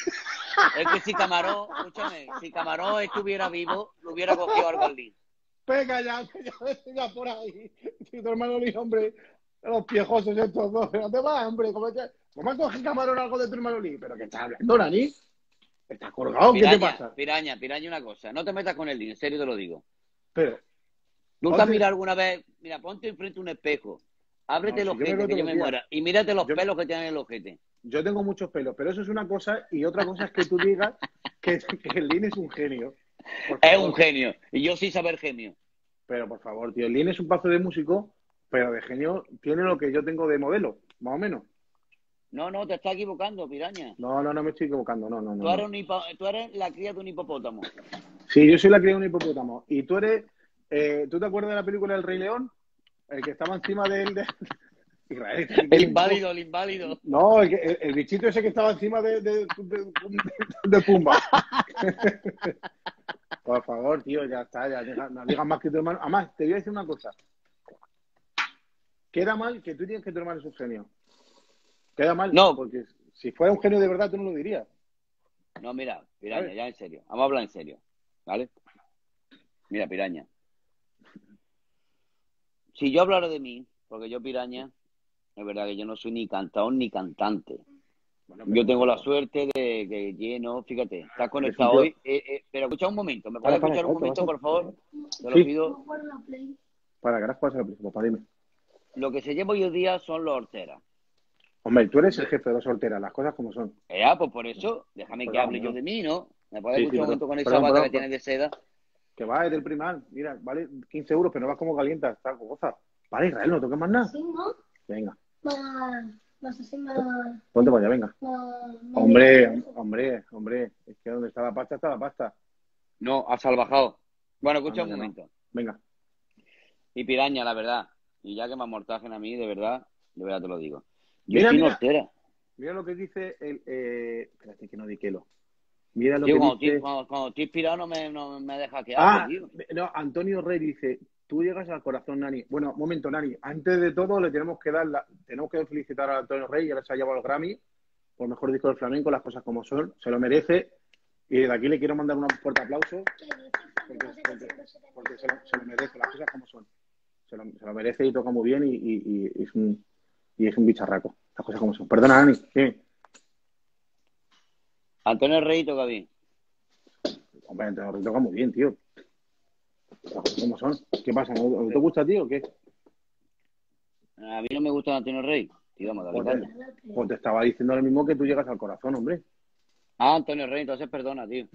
Es que si Camarón, escúchame, si Camarón estuviera vivo, lo hubiera cogido algo al Lin. Pega ya, ya por ahí. Si tu hermano Lin, hombre, los piejosos estos dos. Pero te vas, hombre. ¿Cómo coges camarón algo de tu hermano Lin? ¿Pero qué estás hablando, Nani? ¿Estás colgado? ¿Qué te pasa? Piraña, una cosa. No te metas con el Lin, en serio te lo digo. Pero, ¿Tú te has ponte... mirado alguna vez? Mira, ponte enfrente de un espejo. Ábrete No, el si yo me ojete, veo que todos yo los me días. muera. Y mírate los Yo, pelos que tiene en el ojete. yo tengo muchos pelos, pero eso es una cosa. Y otra cosa es que tú digas que el Lin es un genio. Por Es un favor. genio. Y yo sí saber genio. Pero, por favor, tío, el Lin es un paso de músico, pero de genio tiene lo que yo tengo de modelo, más o menos. No, no, te estás equivocando, piraña. No me estoy equivocando. No. Tú eres la cría de un hipopótamo. Sí, yo soy la cría de un hipopótamo. Y tú eres... ¿tú te acuerdas de la película El Rey León? El que estaba encima de él... Israel, El inválido, el inválido. No, el bichito ese que estaba encima de Pumba. Por favor, tío, ya está, ya no digas más que tu hermano. Además, te voy a decir una cosa. Queda mal que tú digas que tu hermano es un genio. Queda mal, No, porque si fuera un genio de verdad, tú no lo dirías. no, mira, piraña, ¿Sabes? ya en serio. Vamos a hablar en serio, ¿vale? Mira, piraña. Si yo hablara de mí, porque yo, piraña, es verdad que yo no soy ni cantador ni cantante. Bueno, Yo tengo la suerte de que lleno, fíjate, estás conectado tío. hoy. Pero escucha un momento, ¿me puedes escuchar un momento, por favor? Te lo Sí. pido. Para, gracias por hacer la papá, dime. Lo que se lleva hoy en día son los horteras. Hombre, tú eres el jefe de los solteras, las cosas como son. Pues por eso, déjame que Perdón, hable yo perdón. de mí, ¿no? ¿Me puedes Sí, escuchar un perdón. momento con esa Perdón, bata perdón, que tienes de seda? Que va, es del primal. Mira, vale 15 euros, pero no vas como calienta, está goza. Vale, Israel, no toques más nada. Sí, ¿no? Venga, Más así, más... ponte para allá, venga. Hombre, es que donde está la pasta, está la pasta. No, ha salvajado. Bueno, escucha Anda, un que no. momento. Venga. Y piraña, la verdad. Y ya que me amortajen a mí, de verdad te lo digo. Yo Mira, soy mira. hortera. Mira lo que dice el... espérate que no di Kelo. Mira lo Tío, que dice... cuando estoy inspirado no me deja que Ah, hable, tío. no, Antonio Rey dice, tú llegas al corazón, Nani. Bueno, un momento, Nani. Antes de todo, le tenemos que felicitar a Antonio Rey, ya se ha llevado el Grammy por mejor disco del flamenco, las cosas como son. Se lo merece. Y desde aquí le quiero mandar un fuerte aplauso porque se lo merece, las cosas como son. Se lo merece y toca muy bien y es un bicharraco. Las cosas como son. Perdona, Nani. ¿Qué? Antonio Rey toca bien. Hombre, Antonio Rey toca muy bien, tío. Las cosas como son. ¿Qué pasa? ¿No te gusta, tío, o qué? A mí no me gusta Antonio Rey. Tío, vamos a darle caña. Pues te estaba diciendo lo mismo que tú llegas al corazón, hombre. Ah, Antonio Rey, entonces perdona, tío.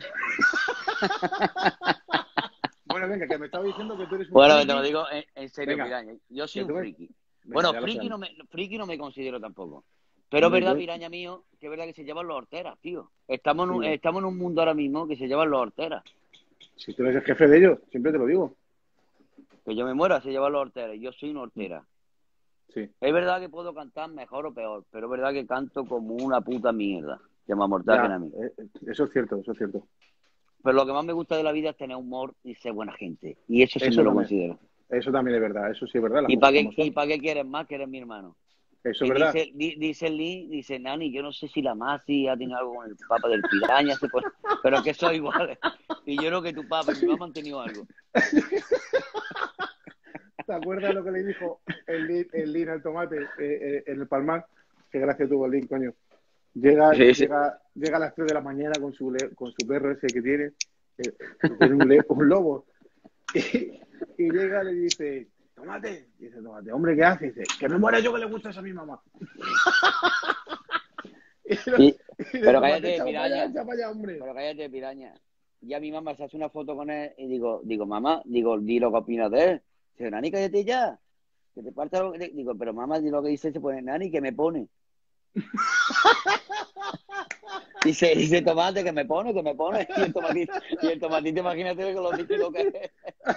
Bueno, venga, que me estaba diciendo que tú eres un Bueno, friki. te lo digo en serio, Venga. piraña. Yo soy Que tú un eres- friki. Venga, Bueno, ya lo friki sabemos. no me considero tampoco. Pero es Hombre, verdad, yo- piraña mío, que es verdad que se llevan los horteras, tío. Estamos Sí. en un mundo ahora mismo que se llevan los horteras. Si tú eres el jefe de ellos, siempre te lo digo. Que yo me muera, se llevan los horteras. Y yo soy una hortera. Sí. Es verdad que puedo cantar mejor o peor, pero es verdad que canto como una puta mierda. Que me amortaguen Ya, a mí. eso es cierto, eso es cierto. Pero lo que más me gusta de la vida es tener humor y ser buena gente. Y eso sí Eso me lo también. considero. Eso también es verdad, eso sí es verdad. Las ¿Y cosas para qué, como son. y para qué quieres más que eres mi hermano? Eso es Y verdad. dice Lee, dice, Nani, yo no sé si la Masi ha tenido algo con el papa del Piraña, pero que soy igual. Y yo creo que tu papa y mi mamá han tenido algo. ¿Te acuerdas lo que le dijo el Lin al tomate en el Palmar? Qué gracia tuvo el Lin, coño. Llega a las 3 de la mañana con su perro ese que tiene un lobo. Y llega y le dice, Tomate. Dice Tomate, hombre, ¿qué haces? Dice, que me muera yo que le gustas a mi mamá. Pero cállate, Piraña. Echa para allá, hombre. Pero cállate, Piraña. Ya mi mamá se hace una foto con él y digo, mamá, di lo que opinas de él. Dice, Nani, cállate ya. Que te parta lo que digo, pero mamá, di lo que dice, se pone Nani, que me pone. Dice Tomate, que me pone. Y el tomatito, imagínate que lo dice lo que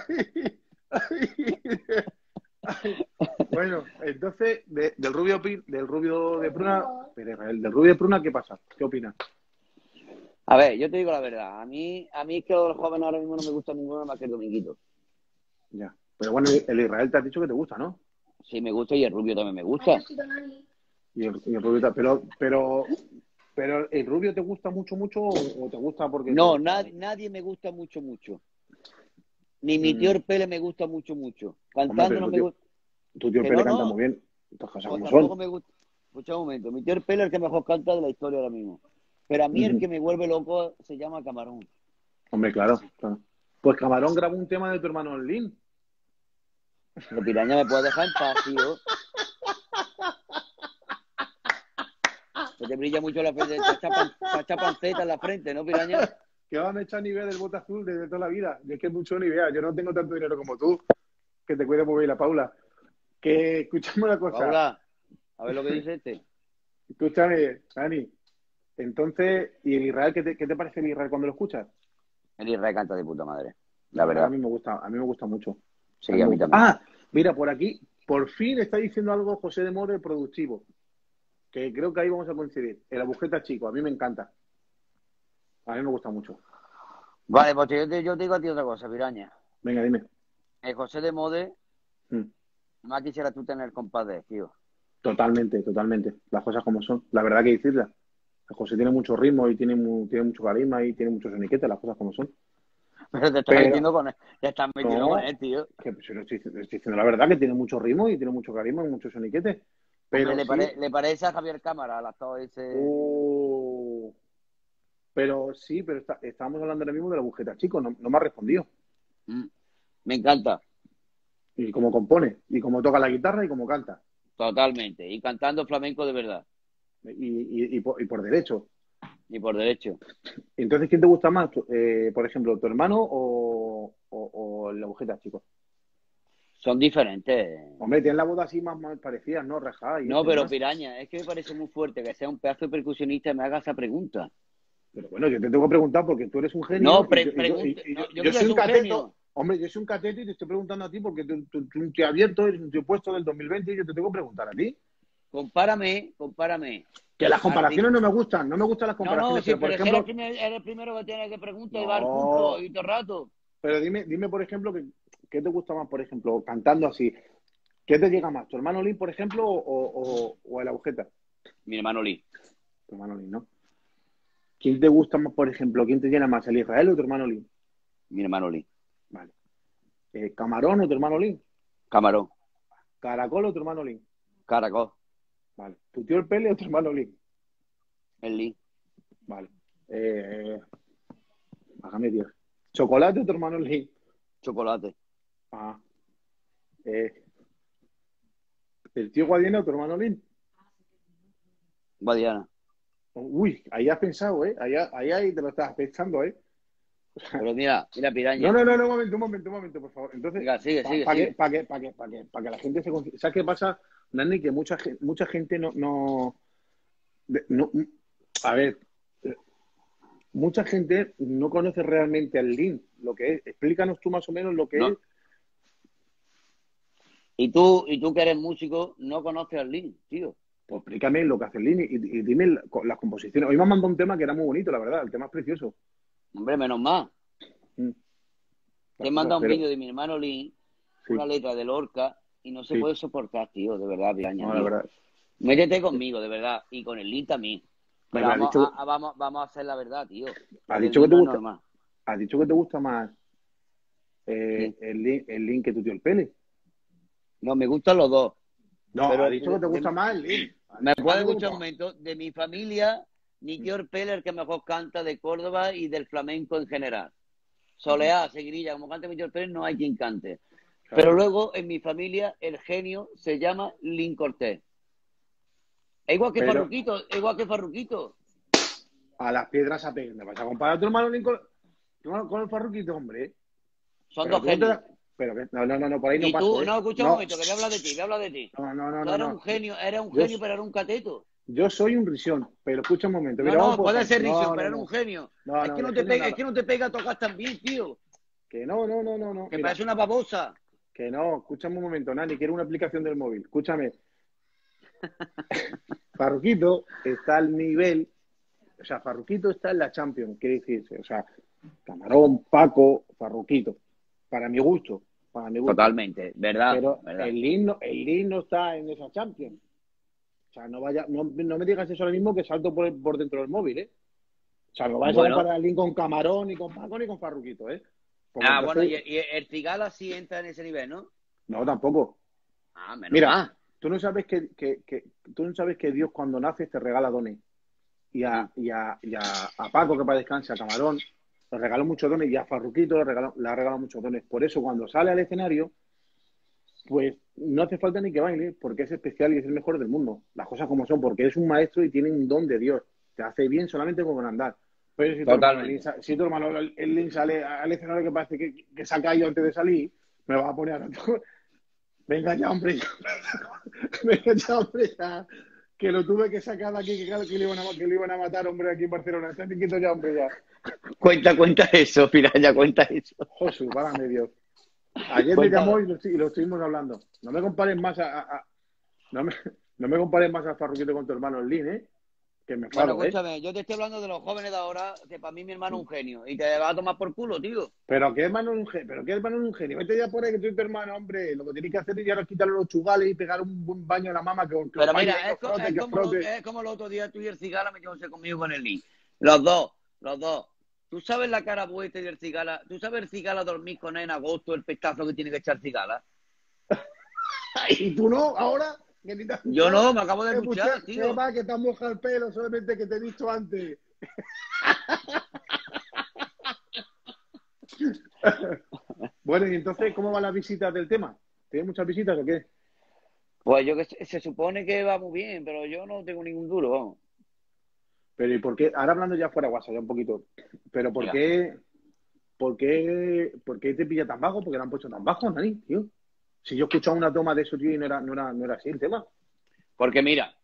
es. Bueno, entonces, del rubio de Pruna, del rubio de Pruna, ¿qué pasa? ¿Qué opinas? A ver, yo te digo la verdad. A mí es que los jóvenes ahora mismo no me gusta ninguno más que el Dominguito. Ya. Pero bueno, el Israel te ha dicho que te gusta, ¿no? Sí, me gusta y el rubio también me gusta. Y el rubio pero ¿el rubio te gusta mucho o te gusta porque... No, nadie me gusta mucho. Ni mi tío Pele me gusta mucho. Cantando Hombre, no me gusta. Tu tío Pele canta muy bien. Estas cosas como Tampoco son. me gusta. Escucha un momento. Mi tío Pele es el que mejor canta de la historia ahora mismo. Pero a mí el que me vuelve loco se llama Camarón. Hombre, claro. Pues Camarón grabó un tema de tu hermano Lin. Pero Piraña me puede dejar en paz, tío. Que te brilla mucho la frente. Te panceta en la frente, ¿no, Piraña? Que van a echar nivel del bote azul desde toda la vida. Yo es que mucho ni vea. Yo no tengo tanto dinero como tú. Que te cuide muy bien la Paula. Que escuchame una cosa. Paula, a ver lo que dice este. Escúchame, Dani. Entonces, ¿y el Israel? ¿Qué te parece el Israel cuando lo escuchas? El Israel canta de puta madre. La verdad. A mí me gusta mucho. Sí, a mí también. Ah, mira, por aquí, por fin está diciendo algo José de More productivo. Que creo que ahí vamos a coincidir. El agujeta chico, a mí me encanta. A mí me gusta mucho. Vale, pues yo te digo a ti otra cosa, Piraña. Venga, dime. El José de Mode, más quisiera tú tener compadre, tío. Totalmente. Las cosas como son. La verdad que decirla. El José tiene mucho ritmo y tiene mucho carisma y tiene mucho soniquete, las cosas como son. Pero te estás metiendo con él. Te estás metiendo con él, tío. Que, pues, yo no estoy diciendo la verdad, que tiene mucho ritmo y tiene mucho carisma y mucho soniquete. Pero hombre, le parece a Javier Cámara, al actor ese. Pero sí, pero estábamos hablando ahora mismo de la agujeta chico, no me ha respondido. Me encanta. Y cómo compone, y cómo toca la guitarra y cómo canta. Totalmente. Y cantando flamenco de verdad. Y por derecho. Y por derecho. Entonces, ¿quién te gusta más? Por ejemplo, ¿tu hermano o la agujeta chico? Son diferentes. Hombre, tienen la voz así más parecidas, ¿no? Rajada. No, pero Piraña, es que me parece muy fuerte que sea un pedazo de percusionista y me haga esa pregunta. Pero bueno, yo te tengo que preguntar porque tú eres un genio. No, yo soy un cateto. Hombre, yo soy un cateto y te estoy preguntando a ti porque tú un tío abierto, eres un tío puesto del 2020 y yo te tengo que preguntar a ti. Compárame. Que las comparaciones no me gustan las comparaciones. No, sí, por ejemplo, eres el primero que tiene que preguntar y va al punto y todo el rato. Pero dime por ejemplo, ¿qué te gusta más, por ejemplo, cantando así? ¿Qué te llega más? ¿Tu hermano Lee, por ejemplo, o el agujeta? Mi hermano Lee. Tu hermano Lee, ¿no? ¿Quién te gusta más, por ejemplo? ¿Quién te llena más, el Israel o tu hermano Lee? Mi hermano Lee. Vale. ¿Camarón o tu hermano Lee? Camarón. ¿Caracol o tu hermano Lee? Caracol. Vale. ¿Tu tío el Pele o tu hermano Lee? El Lee. Vale. Bájame, tío. ¿Chocolate o tu hermano Lee? Chocolate. Ah. ¿El tío Guadiana o tu hermano Lee? Guadiana. Uy, ahí has pensado, ¿eh? Ahí te lo estabas pensando, ¿eh? Pero mira, Piraña. No, un momento, por favor. Entonces, venga, sigue. Para que la gente se... ¿Sabes qué pasa, Nani? Que mucha gente no... A ver, mucha gente no conoce realmente al Lin, lo que es. Explícanos tú más o menos lo que es. Y tú que eres músico, no conoces al Lin, tío. Pues explícame lo que hace el Lin y dime las composiciones. Hoy me han mandado un tema que era muy bonito, la verdad. El tema es precioso. Hombre, menos más. Te he mandado un vídeo de mi hermano Lee Sí. una letra de Lorca y no se Sí. puede soportar, tío, de verdad, Piraña, No, la tío. verdad. Métete conmigo, de verdad, y con el link también. Pero Venga, vamos a hacer la verdad, tío. has Porque el dicho que link te no es gusta, normal. has dicho que te gusta más Sí. el link que tu tío el Pele. No, me gustan los dos. No, Pero has dicho que te gusta más el link. ¿me puedes Algo escuchar un como- momento? De mi familia, Nicky Orpella, el que mejor canta de Córdoba y del flamenco en general. Soleá, Seguirilla, como canta Nicky Orpella, no hay quien cante. Claro. Pero luego, en mi familia, el genio se llama Lin Cortés. Es igual que Pero- Farruquito, es igual que Farruquito. A las piedras a pegar. ¿Me vas a comparar a tu hermano Link con el Farruquito, hombre? Son Pero dos tú no te genios. da- Pero que, no, por ahí no Y paso, tú, ¿eh? no, escucha un No, momento, que voy a hablar de ti, voy a hablar de ti. no, Tú eres un genio, Yo- pero eres un cateto. Yo soy un risión, pero escucha un momento. No, Mira, vamos no, por puede ejemplo. ser risión, No, pero no, eres un genio. no, Es no, que no de te genio pega, nada. es que no te pega a tocar tan bien, tío. Que no. Que Mira, parece una babosa. que no, escúchame un momento, Nani, quiero una aplicación del móvil. Escúchame. Farruquito está al nivel, o sea, Farruquito está en la Champions, quiere decirse, o sea, Camarón, Paco, Farruquito, para mi gusto, Totalmente, ¿verdad? Pero ¿verdad? el Lin no está en esa Champions. O sea, no me digas eso ahora mismo que salto por dentro del móvil, ¿eh? O sea, no vayas a Bueno. comparar al Lin con Camarón, ni con Paco, ni con Farruquito, ¿eh? Porque Bueno, entonces- y el Cigala sí entra en ese nivel, ¿no? No, tampoco. Menos Mira, mal. tú no sabes tú no sabes que Dios cuando naces te regala dones. Y a Paco, que para descanse, a Camarón, le regaló muchos dones, y a Farruquito le ha regalado muchos dones. Por eso, cuando sale al escenario, pues no hace falta ni que baile, porque es especial y es el mejor del mundo. Las cosas como son, porque es un maestro y tiene un don de Dios. Te hace bien solamente con andar. Pero si tu hermano, el Lin sale al escenario que parece que se ha caído antes de salir, me lo va a poner a Venga ya, hombre. Venga ya, hombre. Ya. Que lo tuve que sacar de aquí, que claro que le iban a matar, hombre, aquí en Barcelona. Está quieto ya, hombre, ya. Cuenta eso, Piraña, cuenta eso. Josu, válame Dios. Ayer me Cuéntalo. llamó y lo estuvimos hablando. No me compares más no me compares más a Farruquito con tu hermano el Lin, ¿eh? Que me Bueno, enfado, ¿eh? escúchame, yo te estoy hablando de los jóvenes de ahora, que para mí mi hermano es un genio. Y te va a tomar por culo, tío. Pero qué hermano es un genio, Vete ya por ahí que soy tu hermano, hombre. Lo que tienes que hacer es ya quitarle los chugales y pegar un buen baño a la mama que Pero bañe, mira, que frote. es como el otro día tú y el Cigala metiéndose conmigo con el Lin. Los dos. ¿Tú sabes la cara vuestra y el Cigala? ¿Tú sabes el Cigala dormir con él en agosto, el pestazo que tiene que echar Cigala? Y tú no, ahora. Que ni te has Yo escuchado. no, me acabo de escuchar, tío. Que va, que te has mojado el pelo, solamente que te he dicho antes. Bueno, y entonces, ¿cómo van las visitas del tema? ¿Tienes muchas visitas o qué? Pues yo que se supone que va muy bien, pero yo no tengo ningún duro, vamos. Pero ¿y por qué? Ahora hablando ya fuera WhatsApp, ya un poquito. Pero ¿por Mira. qué? ¿Por qué te pilla tan bajo? ¿Por qué lo han puesto tan bajo, Nani, tío? Si yo he escuchado una toma de eso, tío, y no era así el tema. Porque mira,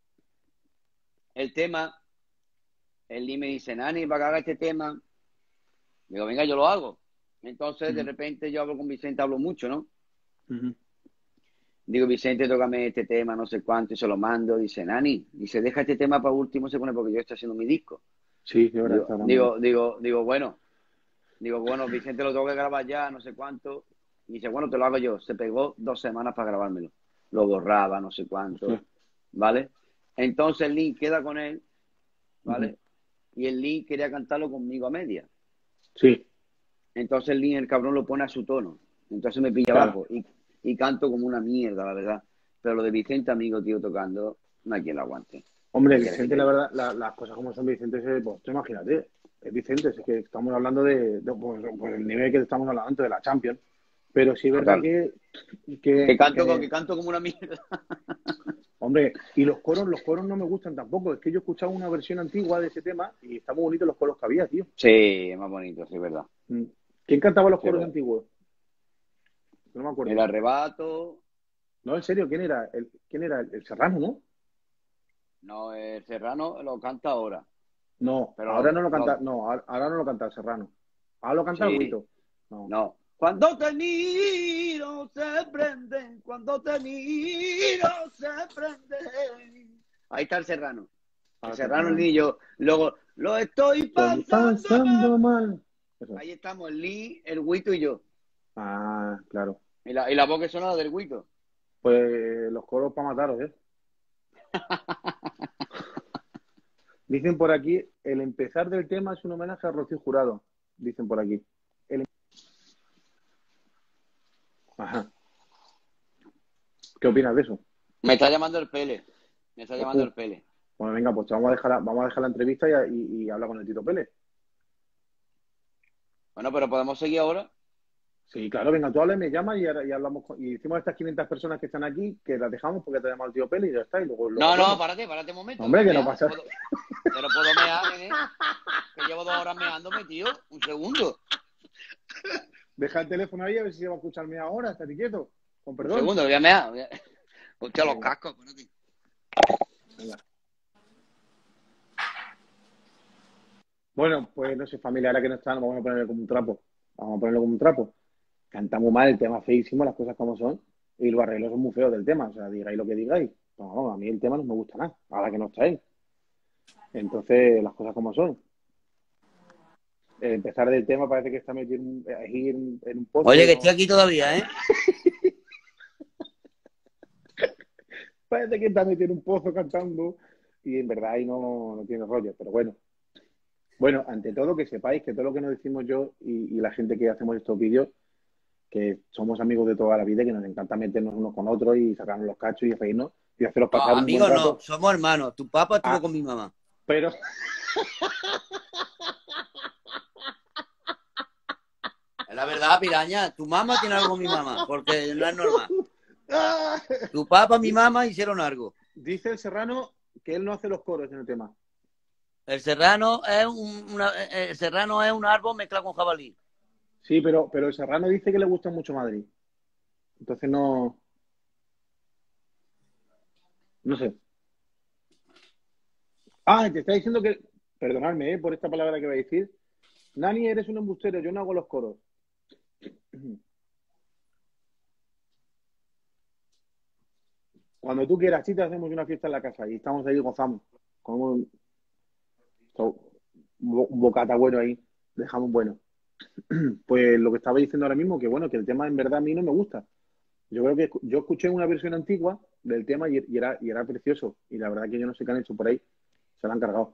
el tema, el Lin me dice, Nani, para que haga este tema, digo, venga, yo lo hago. Entonces, de repente, yo hablo con Vicente, hablo mucho, ¿no? Digo, Vicente, tócame este tema, no sé cuánto, y se lo mando. Dice, Nani, dice, deja este tema para último, se pone porque yo estoy haciendo mi disco. Sí, de verdad. Digo, bueno, Vicente lo tengo que grabar ya, no sé cuánto. Y dice, bueno, te lo hago yo. Se pegó 2 semanas para grabármelo. Lo borraba, no sé cuánto, Sí. ¿vale? Entonces el Lin queda con él, ¿vale? Y el Lin quería cantarlo conmigo a media. Sí. Entonces el Lin, el cabrón, lo pone a su tono. Entonces me pilla Claro. abajo y canto como una mierda, la verdad. Pero lo de Vicente, amigo, tío, tocando, no hay quien lo aguante. Hombre, Vicente, la verdad, las cosas como son Vicente, pues tú imagínate, es Vicente, es que estamos hablando de pues, el nivel que estamos hablando antes de la Champions. Pero sí es verdad Total. que canto como una mierda. hombre, y los coros no me gustan tampoco. Es que yo he escuchado una versión antigua de ese tema y está muy bonito los coros que había, tío. Sí, es más bonito, sí, es verdad. ¿Quién cantaba los Sí, coros verdad. antiguos? No me acuerdo. El arrebato. No, en serio, ¿quién era? ¿Quién era? El Serrano, ¿no? No, el Serrano lo canta ahora. No, Pero ahora no lo canta, no, ahora no lo canta el Serrano. Ahora lo canta el Sí. Guito. No. Cuando te miro se prenden, cuando te miro se prenden. Ahí está el Serrano. El Serrano, el niño. Luego, lo estoy pasando mal. Eso. Ahí estamos, el Lee, el Guito y yo. Ah, claro. Y la voz que suena del Guito. Pues los coros para mataros, ¿eh? Dicen por aquí, el empezar del tema es un homenaje a Rocío Jurado. Dicen por aquí. Ajá. ¿Qué opinas de eso? Me está llamando el Pele. Me está llamando el Pele. Bueno, venga, pues vamos a dejar la entrevista y hablar con el Tito Pérez. Bueno, pero podemos seguir ahora. Sí, claro, venga, tú hablas, me llamas y hablamos y decimos a estas 500 personas que están aquí que las dejamos porque te ha llamado el tío Pele y ya está. Y luego No, párate un momento. Hombre, que no pasa. Pero puedo mear, ¿eh? Que llevo 2 horas meándome, tío. Un segundo. Deja el teléfono ahí a ver si se va a escucharme ahora, estate quieto. Con Un perdón. segundo, voy a mear. Hostia, los cascos. Venga. Bueno, pues no sé, familia, ahora que no están, vamos a ponerle como un trapo. Vamos a ponerlo como un trapo. Canta muy mal, el tema es feísimo, las cosas como son, y los arreglos son muy feos del tema. O sea, digáis lo que digáis. No, a mí el tema no me gusta nada, ahora que no está él. Entonces, las cosas como son. Empezar del tema parece que está metido en un pozo. Oye, que estoy aquí todavía, ¿eh? Parece que está metido en un pozo cantando y en verdad ahí no tiene rollo, pero bueno. Bueno, ante todo que sepáis que todo lo que nos decimos yo y la gente que hacemos estos vídeos, que somos amigos de toda la vida, que nos encanta meternos unos con otros y sacarnos los cachos y reírnos y haceros pasar un buen Amigos rato. no, somos hermanos. Tu papá estuvo con mi mamá. Pero Es la verdad, piraña. Tu mamá tiene algo con mi mamá, porque no es normal. Tu papá y mi mamá hicieron algo. dice el Serrano que él no hace los coros en el tema. El serrano es el serrano es un árbol mezclado con jabalí. Sí, pero el Serrano dice que le gusta mucho Madrid. Entonces no sé. Ah, te está diciendo que, perdonadme, por esta palabra que voy a decir. Nani, eres un embustero, yo no hago los coros. Cuando tú quieras, sí, te hacemos una fiesta en la casa y estamos ahí, gozamos. Con un bocata bueno ahí, dejamos bueno. Pues lo que estaba diciendo ahora mismo, que bueno, que el tema en verdad a mí no me gusta. Yo creo que yo escuché una versión antigua del tema y era precioso. Y la verdad que yo no sé qué han hecho por ahí. Se lo han cargado.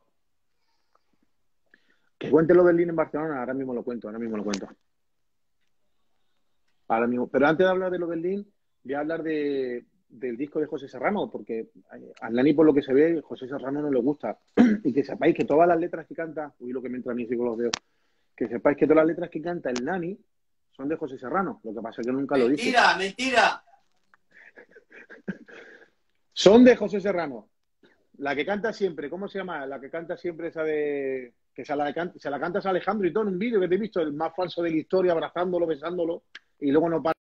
Que cuente lo del Berlín en Barcelona, ahora mismo lo cuento. Ahora mismo. Pero antes de hablar de lo del Berlín, voy a hablar del disco de José Serrano, porque a Nani, por lo que se ve, José Serrano no le gusta. Y que sepáis que todas las letras que canta, uy, lo que me entra a mí sí con los dedos, que sepáis que todas las letras que canta el Nani son de José Serrano. Lo que pasa es que nunca lo dice. Mentira. Son de José Serrano. La que canta siempre, ¿cómo se llama? La que canta siempre esa de... Que se la cantas a Alejandro y todo en un vídeo que te he visto, el más falso de la historia, abrazándolo, besándolo, y luego no para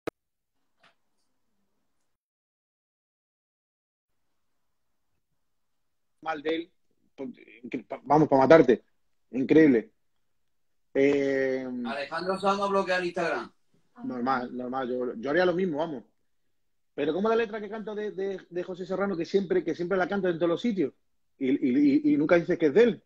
mal de él. Vamos, para matarte. Increíble. Alejandro Sanz no bloquea el Instagram. Normal. Yo haría lo mismo, vamos. Pero como la letra que canta de José Serrano, que siempre la canta en todos los sitios, y nunca dice que es de él.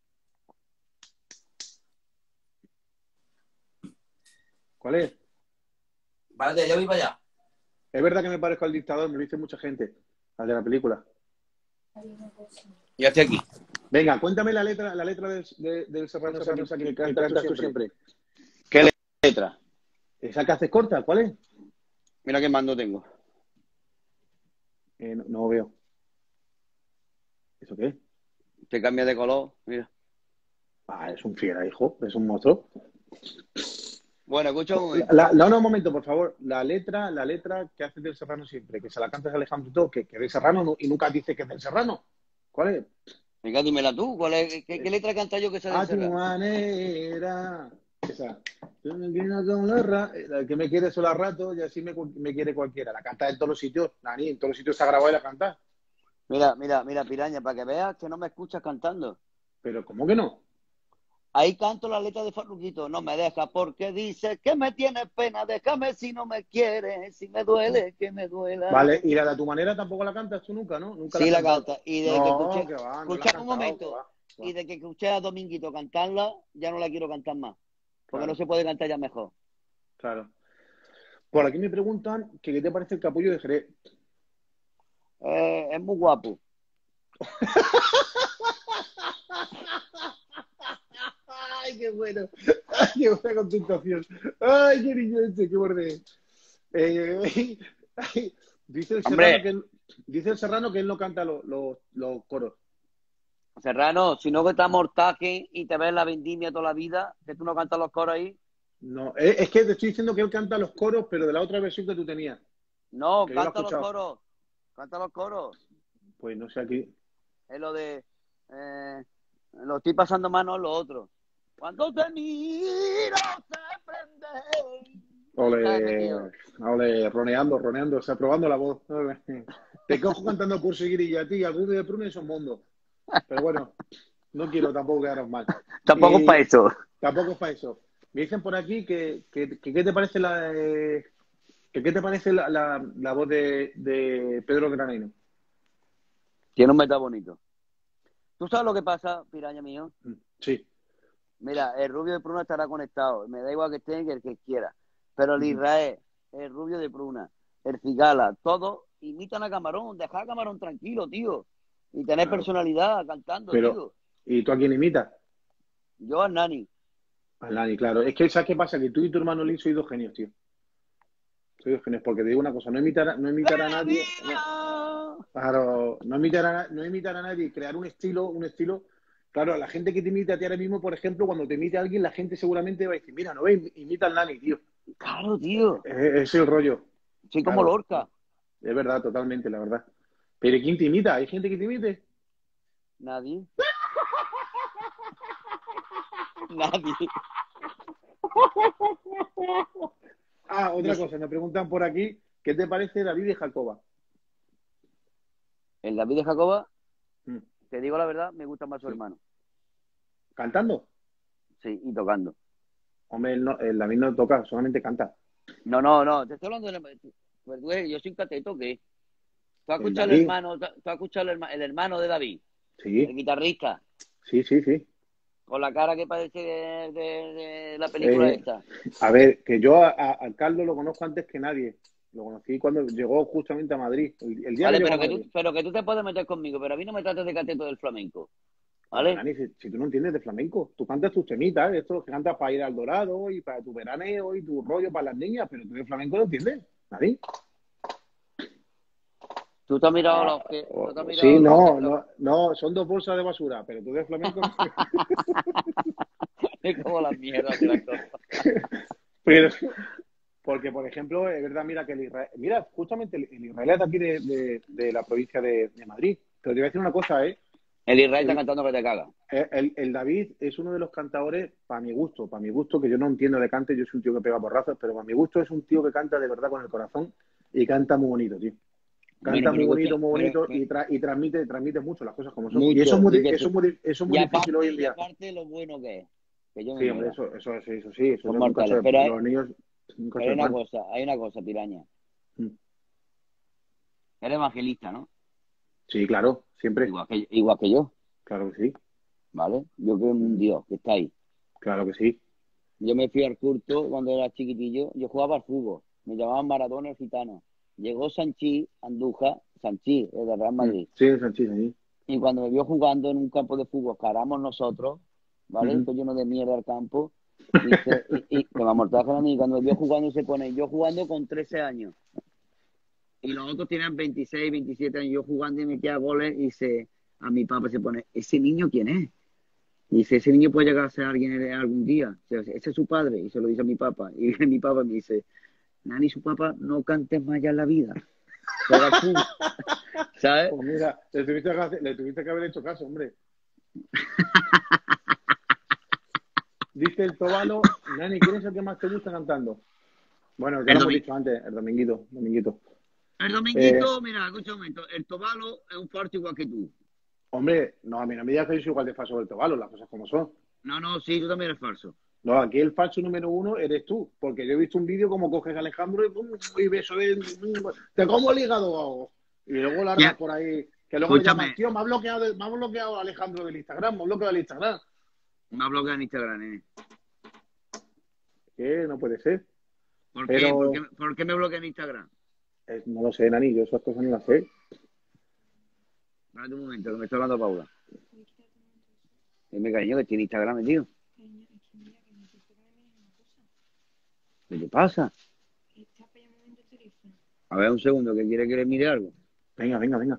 ¿Cuál es? Vale, yo voy para allá. Es verdad que me parezco al dictador, me lo dice mucha gente, al de la película. Ya estoy aquí. Venga, cuéntame la letra del Serrano esa que cantas tú siempre. ¿Qué letra? ¿Esa que haces corta? ¿Cuál es? Mira qué mando tengo. No veo. ¿Eso qué es? Te cambia de color, mira. Ah, es un fiera, hijo, es un monstruo. Bueno, escucha un momento. No, un momento, por favor. La letra que hace del Serrano siempre, que se la cantas a Alejandro y todo, que es del Serrano y nunca dice que es del Serrano. ¿Cuál es? Venga, dímela tú. ¿Cuál es? ¿Qué letra canta yo que sea A del tu Serrano? manera. Esa. Yo me quiero con la que me quiere solo a rato y así me quiere cualquiera. La canta en todos los sitios. Nani, en todos los sitios se ha grabado y la canta. Mira, piraña, para que veas que no me escuchas cantando. Pero, ¿cómo que no? Ahí canto la letra de Farruquito. No me deja porque dice que me tienes pena. Déjame si no me quieres. Si me duele, que me duela. Vale, y la de tu manera tampoco la cantas tú nunca, ¿no? Nunca Sí, la cantas. canta. Y de que escuché, escucha un momento. Y de que escuché a Dominguito cantarla, ya no la quiero cantar más. Porque Claro. no se puede cantar ya mejor. Claro. Por aquí me preguntan que qué te parece el capullo de Jerez. Es muy guapo. ¡Ay, qué bueno! ¡Ay, qué buena contestación! ¡Ay, qué niño este, qué borde! Dice el Serrano Hombre, que él no canta los coros. Serrano, si no que estás mortaje y te ves la vendimia toda la vida, que tú no cantas los coros ahí. No, es que te estoy diciendo que él canta los coros, pero de la otra versión que tú tenías, No, que yo lo he canta los escuchado. coros. Canta los coros. Pues no sé aquí. Es lo de... lo estoy pasando manos lo otro. Cuando te miro se prende. Fíjate, tío. Ole, roneando, o sea, probando la voz. Ole. Te cojo cantando por seguir y a ti, al Rubio de Pruna y son mundos. Pero bueno, no quiero tampoco quedaros mal. Tampoco es para eso. Tampoco es para eso. Me dicen por aquí que qué te parece que qué te parece la voz de Pedro Granero. Tiene un meta bonito. ¿Tú sabes lo que pasa, piraña mío? Sí. Mira, el Rubio de Pruna estará conectado. Me da igual que esté que el que quiera. Pero el Israel, el Rubio de Pruna, el Cigala, todos imitan a Camarón. Deja a Camarón tranquilo, tío. Y tener Claro. personalidad cantando, Pero, tío. ¿y tú a quién imitas? Yo al Nani. A Lani, claro. Es que, ¿sabes qué pasa? Que tú y tu hermano Lin sois dos genios, tío. Sois dos genios. Porque te digo una cosa, no imitar a nadie. Claro, no imitar a nadie y crear un estilo. Claro, la gente que te imita a ti ahora mismo, por ejemplo, cuando te imite a alguien, la gente seguramente va a decir, mira, no ves, imita al Nani, tío. Claro, tío. Es el rollo. Soy como Claro. Lorca. Es verdad, totalmente, la verdad. Pero ¿quién te imita? ¿Hay gente que te imite? Nadie. Nadie. Otra cosa, me preguntan por aquí, ¿qué te parece David y Jacoba? El David de Jacoba, Mm. te digo la verdad, me gusta más su Sí. hermano. ¿Cantando? Sí, y tocando. Hombre, el David no toca, solamente canta. No, te estoy hablando de... Pues, güey, yo soy un cateto, ¿qué? ¿Tú has ¿El escuchado David? tú has escuchado el hermano de David? El Sí, guitarrista, sí. con la cara que parece de la película Eh, esta. A ver, que yo a Carlos lo conozco antes que nadie. Lo conocí cuando llegó justamente a Madrid. El día Vale, que llegó pero a Madrid. pero que tú te puedes meter conmigo, pero a mí no me trates de cateto del flamenco. Pero, ¿Vale? Dani, si tú no entiendes de flamenco, tú cantas tus temitas, esto que cantas para ir al Dorado y para tu veraneo y tu rollo para las niñas, pero tú de flamenco no entiendes, Dani. Tú te has mirado los que... tú te has mirado Sí, los- no, son dos bolsas de basura, pero tú de flamenco no. Es como la mierda de las cosas. Pero, porque, por ejemplo, es verdad, mira, mira, justamente el Israel es de aquí de la provincia de Madrid. Pero te voy a decir una cosa, El Israel está El, cantando que te caga. el David es uno de los cantadores, para mi gusto, que yo no entiendo de cante, yo soy un tío que pega porrazos, pero para mi gusto es un tío que canta de verdad con el corazón y canta muy bonito, tío. Canta Bueno, muy pero bonito escucha, y transmite mucho las cosas como son. Y mucho. eso es muy difícil hoy en Y día. aparte lo bueno que es. Que yo me Sí, hombre, muera. eso Son nunca mortales. se, los niños nunca Pero se van. hay una cosa, piraña. Mm. Eres evangelista, ¿no? Sí, claro, siempre. Igual que yo, Claro que sí, ¿vale? Yo creo en un Dios que está ahí. claro que sí. Yo me fui al culto cuando era chiquitillo. Yo jugaba al fútbol. Me llamaban Maradona el gitano. Llegó Sanchís, Andújar, Sanchís, el de Real Madrid. Sí, Sánchez, sí. Y cuando me vio jugando en un campo de fútbol que haramos nosotros, ¿vale? Ujú. Todo lleno de mierda al campo. Y que me amortaja a mí. Cuando me vio jugando se pone, yo jugando con 13 años. Y los otros tenían 26, 27 años. Yo jugando y metía goles y a mi papá se pone, ¿ese niño quién es? Y dice, ese niño puede llegar a ser alguien algún día. O sea, ese es su padre. Y se lo dice a mi papá. Y mi papá me dice, Nani, su papá, no cantes más ya en la vida. Juega al fútbol. ¿Sabes? Pues mira, le tuviste que haber hecho caso, hombre. Dice el Tobalo, Nani, ¿quién es el que más te gusta cantando? Bueno, ya El lo hemos Domi- dicho antes, el Dominguito. El Dominguito, mira, escucha un momento. El Tobalo es un fuerte igual que tú. Hombre, no, a mí no me digas que yo soy igual de falso del Tobalo, las cosas como son. No, sí, tú también eres falso. No, aquí el falso número uno eres tú, porque yo he visto un vídeo como coges a Alejandro y beso te como el hígado. Y luego largas Ya. por ahí, que luego me Escúchame. llaman, tío, me ha bloqueado Alejandro del Instagram, me ha bloqueado el Instagram. Me ha bloqueado en Instagram, Que no puede ser. ¿Por qué? Pero ¿Por qué me bloquea en Instagram? no lo sé, Nani, yo esas cosas no las sé. Espérate un momento, que me está hablando Paula. Dime, cariño, que tiene Instagram, tío. ¿Qué te pasa? A ver, un segundo, que quiere que le mire algo. Venga, venga, venga.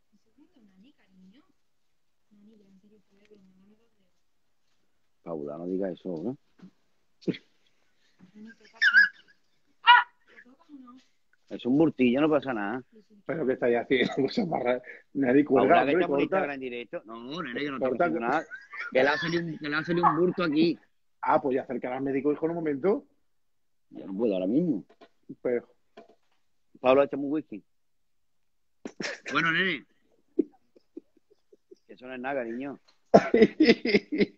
Paula, no diga eso, ¿no? Es un burtillo, no pasa nada. Pero que estáis haciendo cosas más raras. Nadie cuelga, Paula, que hombre, está por corta. Instagram en directo. No, nene, yo no estoy Corta. haciendo nada. Que le ha salido un burto aquí. Ah, pues ya acercar al médico, hijo, en un momento. Yo no puedo ahora mismo. Pero... Paula, échame un whisky. Bueno, nene. Que eso no es nada, cariño. Ay,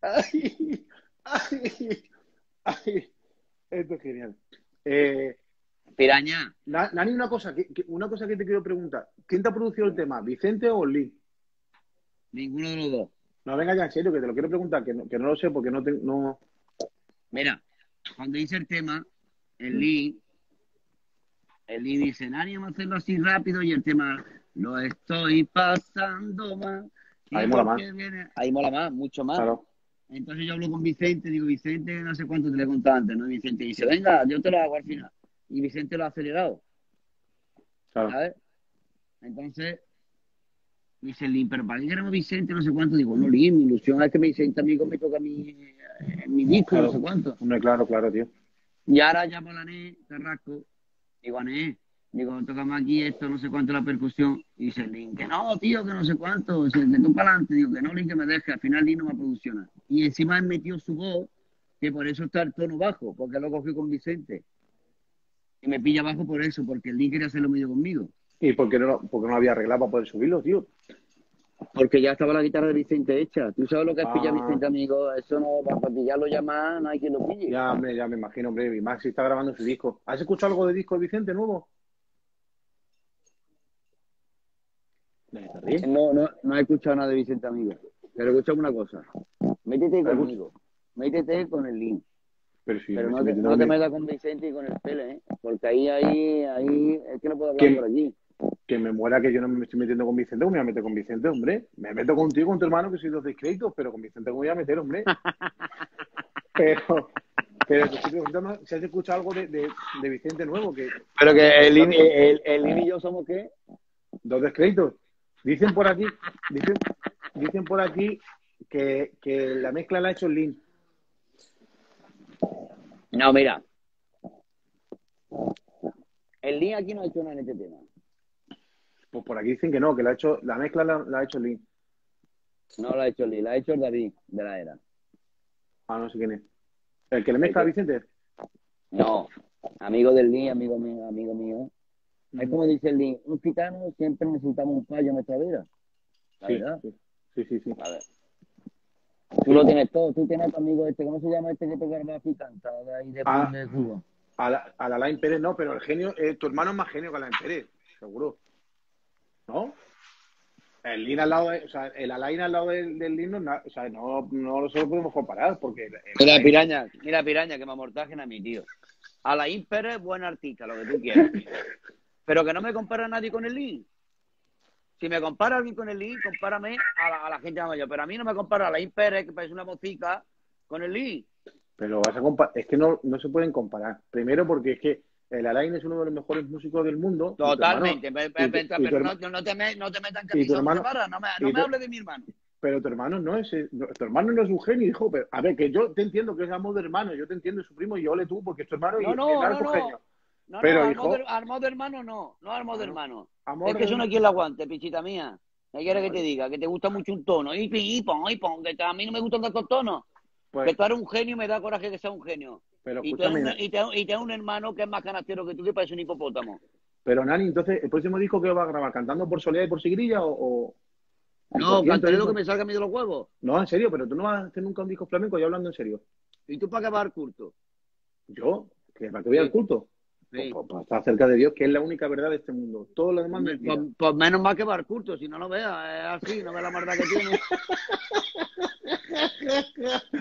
ay, esto es genial. Piraña. Nani, una cosa que te quiero preguntar. ¿Quién te ha producido el tema? ¿Vicente o Lee? Ninguno de los dos. No, venga ya, en serio, que te lo quiero preguntar, que no lo sé porque no... Mira, cuando hice el tema, el Lee dice, Nani, vamos a hacerlo así rápido, y el tema, lo estoy pasando mal. Ahí mola más. Ahí mola más, mucho más. Claro. Entonces yo hablo con Vicente, digo, Vicente, no sé cuánto te le he contado antes, ¿no? Y Vicente dice, venga, yo te lo hago al final. Y Vicente lo ha acelerado. Claro. ¿Sabes? Entonces, dice Lin, pero ¿para qué queremos Vicente? No sé cuánto. Digo, no, Lin, mi ilusión es que Vicente amigo me toca mi disco, Claro. no sé cuánto. Hombre, claro, tío. Y ahora llamo a la NE, Carrasco, digo, Ané, digo, tócame aquí esto, no sé cuánto la percusión. Y dice Lin, que no, tío, que no sé cuánto. Que tú para adelante. Digo, que no, Lin, que me deje. Al final Lin no me producciona. Y encima él metió su voz, que por eso está el tono bajo, porque lo cogió con Vicente. Y me pilla bajo por eso, porque el Lin quería hacerlo medio conmigo. ¿Y por qué no lo había arreglado para poder subirlo, tío? Porque ya estaba la guitarra de Vicente hecha. ¿Tú sabes lo que es pillar Ah. Vicente, amigo? Eso no, para pillarlo ya más, no hay quien lo pille. Ya, hombre, ya me imagino, hombre. Y Maxi está grabando su disco. ¿Has escuchado algo de disco de Vicente nuevo? ¿Te ríes? No he escuchado nada de Vicente, amigo. Pero escuchame una cosa. Métete conmigo. Métete con el Lin. Pero sí, Pero me no estoy te metiendo metas con Vicente y con el Pele, ¿eh? Porque ahí, es que no puedo hablar ¿Qué? por allí. que me muera que yo no me estoy metiendo con Vicente. ¿Cómo me voy a meter con Vicente, hombre? Me meto contigo, con tu hermano, que soy dos discretos, pero con Vicente ¿cómo me voy a meter, hombre? Pero te estoy preguntando si has escuchado algo de Vicente nuevo, que Pero que el Lin y yo somos, ¿qué? dos descréditos. Dicen por aquí que la mezcla la ha hecho el Lin. No, mira. El Lin aquí no ha hecho nada en este tema. Pues por aquí dicen que no, que la mezcla la ha hecho el Lin. No lo ha hecho el Lin, la ha hecho el David de la era. Ah, no sé quién es. ¿El que le mezcla a Vicente? No, amigo del Lin, amigo mío. Es como dice el Lin, un gitano siempre necesitamos un fallo en nuestra vida. La Sí, verdad. sí. A ver. Tú lo tienes todo, tú tienes a tu amigo ¿cómo se llama este que toca el bajo y canta de ahí de Cuba? A la Alain Pérez no, pero el genio, tu hermano es más genio que Alain Pérez, seguro. ¿No? El Lin al lado el Alain al lado del Lin no lo podemos comparar porque Mira, Piraña, que me amortajen a mi tío. Alain Pérez, buen artista, lo que tú quieras. Pero que no me compara nadie con el Lin. Si me compara alguien con el Lin, compárame a la gente mayor. Pero a mí no me compara a Alain Pérez, que parece una mocica, con el Lin. Pero vas a comparar, es que no se pueden comparar. Primero porque es que el Alain es uno de los mejores músicos del mundo. Totalmente, pero no te metan en camisa once varas, no me hables de mi hermano. Pero tu hermano no es un genio, hijo. Pero, a ver, que yo te entiendo que es amor de hermano, yo te entiendo, su primo, y ole tú, porque es tu hermano y es tu genio. No, pero, armado de hermano no armado de hermano. Amor es que eso no hay quien lo aguante, pichita mía. ¿Qué quieres que te diga? Que te gusta mucho un tono. Y pon, que a mí no me gustan tantos tonos. Pues, que tú eres un genio y me da coraje que sea un genio. Pero y tienes un hermano que es más canastero que tú, que parece un hipopótamo. Pero, Nani, entonces, ¿el próximo disco que va a grabar? ¿Cantando por Soledad y por Sigrilla o...? No, cantaré lo que me salga a mí de los huevos. No, en serio, pero tú no vas a hacer nunca un disco flamenco, yo hablando en serio. ¿Y tú para qué vas al culto? ¿Yo? ¿Para qué voy al culto? Sí. Pues para estar cerca de Dios, que es la única verdad de este mundo. Todo lo demás pues menos mal que va al culto, si no lo veas, es así, no ve la maldad que tiene.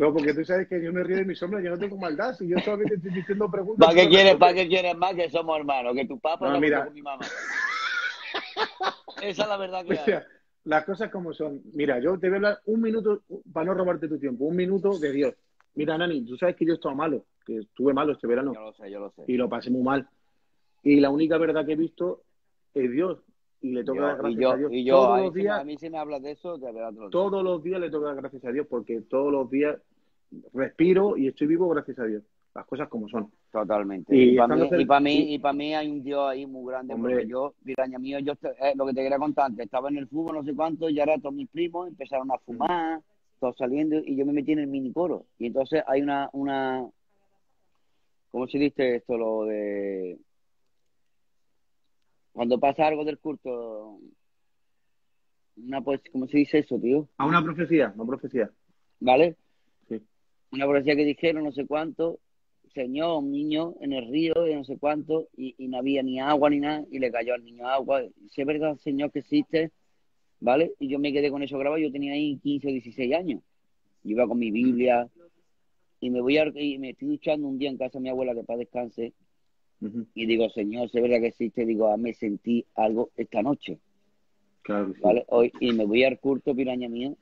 No, porque tú sabes que yo me río de mi sombra, yo no tengo maldad, si yo solamente estoy diciendo preguntas. ¿Para qué quieres? ¿Para qué quieres más que somos hermanos? Que tu papá No, la mira. votó con mi mamá. Esa es la verdad que O sea, las cosas como son. Mira, yo te voy a hablar un minuto para no robarte tu tiempo, un minuto de Dios. Mira, Nani, tú sabes que yo estaba malo, que estuve malo este verano yo lo sé. y lo pasé muy mal. Y la única verdad que he visto es Dios y le toca dar gracias a Dios. Todos los días, a mí si me hablas de eso, de verdad te lo digo. todos los días le toca dar gracias a Dios porque todos los días respiro y estoy vivo gracias a Dios. Las cosas como son. Totalmente. Y Y para estando cerca- mí hay un Dios ahí muy grande, Hombre. porque yo, piraña mío, lo que te quería contar antes, estaba en el fútbol, no sé cuánto, y ahora todos mis primos empezaron a fumar, todos saliendo, y yo me metí en el minicoro. Y entonces hay una, ¿cómo se dice esto? Lo de cuando pasa algo del culto, ¿cómo se dice eso, tío? A una profecía. ¿Vale? Sí. Una profecía que dijeron, no sé cuánto, Señor, un niño en el río, y no sé cuánto, y no había ni agua ni nada, y le cayó al niño agua. Si es verdad, Señor, que existe, ¿vale? Y yo me quedé con eso grabado, yo tenía ahí 15 o 16 años. Yo iba con mi Biblia, y me estoy duchando un día en casa de mi abuela, que para descanse, Ujú. y digo, Señor, si es verdad que existe, digo, me sentí algo esta noche, Claro que sí. ¿vale? Hoy, y me voy al culto, piraña mío,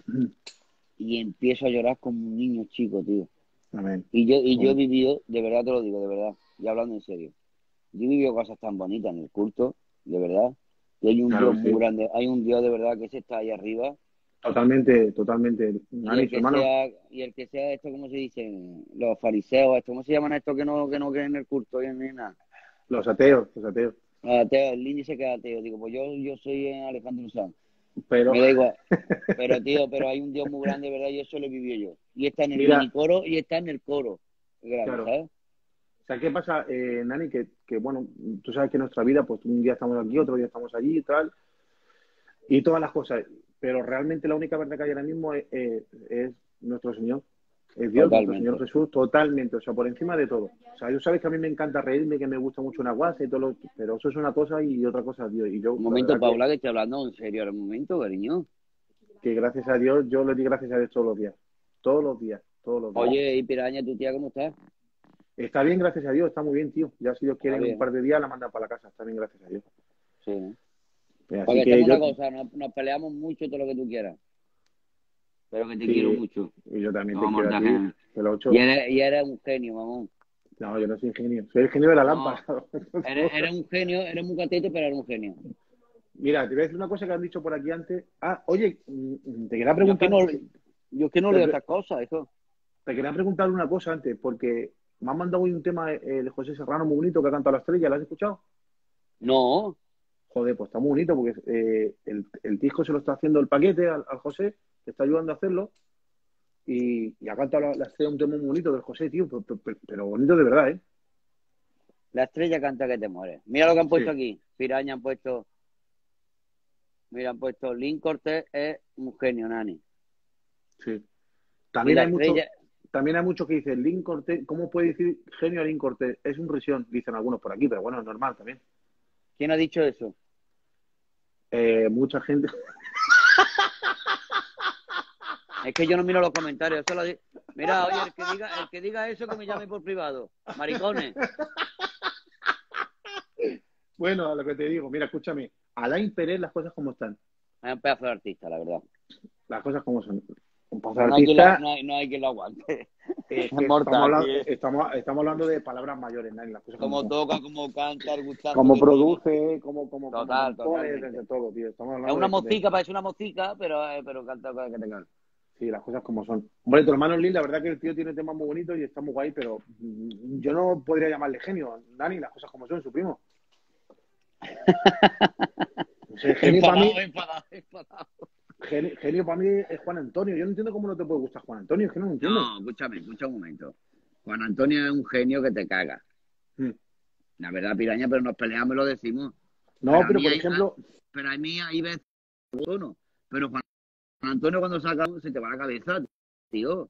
y empiezo a llorar como un niño chico, tío. Amén. Y yo he vivido, de verdad te lo digo, de verdad, y hablando en serio, yo he vivido cosas tan bonitas en el culto, de verdad, y hay un Claro Dios que muy sí. grande, hay un Dios de verdad que se está ahí arriba, Totalmente. y Nani, el su que hermano. sea, esto, ¿cómo se dice? Los fariseos, esto, ¿cómo se llaman estos que no creen en el culto y en nada? Los ateos. Ateo, el índice que es ateo, digo, pues yo soy Alejandro Sanz, Pero, me da igual, pero tío, pero hay un Dios muy grande, ¿verdad? Y eso lo he vivido yo, y está en el mira, mini coro, y está en el coro, grande, claro. ¿sabes? O sea, ¿qué pasa, Nani? Que, bueno, tú sabes que en nuestra vida, pues un día estamos aquí, otro día estamos allí y tal, y todas las cosas. Pero realmente la única verdad que hay ahora mismo es nuestro Señor. Es Dios, nuestro Señor Totalmente. Jesús, totalmente. O sea, por encima de todo. O sea, tú sabes que a mí me encanta reírme, que me gusta mucho una guasa y todo lo... Pero eso es una cosa y otra cosa es Dios. Y yo, Un la momento, verdad Paula, que estoy hablando en serio ahora un momento, cariño. que gracias a Dios, yo le di gracias a Dios todos los días. Todos los días. Oye, y Piraña, ¿tu tía cómo está? Está bien, gracias a Dios, está muy bien, tío. Ya si Dios quiere, Está en un bien. par de días la mandan para la casa. Está bien, gracias a Dios. Sí, ¿no? Así Porque que hacemos yo... una cosa, nos peleamos mucho, todo lo que tú quieras. Pero que te Sí, quiero mucho. y yo también te Vamos, quiero a ti, Mortaje. el 8. Y eres un genio, mamón. No, yo no soy ingenio. Soy el genio de la No, lámpara. eres un genio, eres un gatito, pero eres un genio. Mira, te voy a decir una cosa que han dicho por aquí antes. Ah, oye, te quería Yo preguntar... es que no leo estas cosas, hijo. Te quería preguntar una cosa antes, porque me han mandado hoy un tema de José Serrano muy bonito que ha cantado La Estrella. ¿Lo has escuchado? No, Joder, pues está muy bonito porque el disco se lo está haciendo el paquete al José, te está ayudando a hacerlo. Y ha cantado la Estrella un tema muy bonito del José, tío, pero bonito de verdad, ¿eh? la estrella canta que te mueres. Mira lo que han puesto Sí, aquí. Piraña han puesto, mira, han puesto, Lin Cortés es un genio, Nani. sí. Y También la hay mucho, estrella, también hay mucho que dicen, Lin Cortés, ¿cómo puede decir genio a Lin Cortés? Es un risión, dicen algunos por aquí, pero bueno, es normal también. ¿quién ha dicho eso? Mucha gente... Es que yo no miro los comentarios. Mira, oye, el que diga eso que me llame por privado. Maricones. Bueno, a lo que te digo, mira, escúchame, Alain Pérez, las cosas como están, Es un pedazo de artista, la verdad. las cosas como son. Un paso No hay quien lo, artista, no hay quien lo aguante. es Es que mortal, tío. estamos hablando de palabras mayores, Nani, las cosas como Como son. toca, como canta, el gustazo Como que tiene. produce, como Total, compone, totalmente. de todo, tío. Estamos Es hablando una mocica, parece una mocica, pero canta cosas que te cagan. sí, las cosas como son. Hombre, tu hermano Lil, la verdad que el tío tiene temas muy bonitos y está muy guay, pero yo no podría llamarle genio, Dani, las cosas como son, su primo. No sé, genio para mí, Enfadado. genio para mí es Juan Antonio. Yo no entiendo cómo no te puede gustar Juan Antonio, es que no lo entiendo. No, escucha un momento. Juan Antonio es un genio que te caga. Mm. La verdad, Piraña, pero nos peleamos y lo decimos. No, a pero mí por hay- ejemplo, Pero a mí hay veces uno. Pero Juan Antonio cuando saca se te va la cabeza, tío.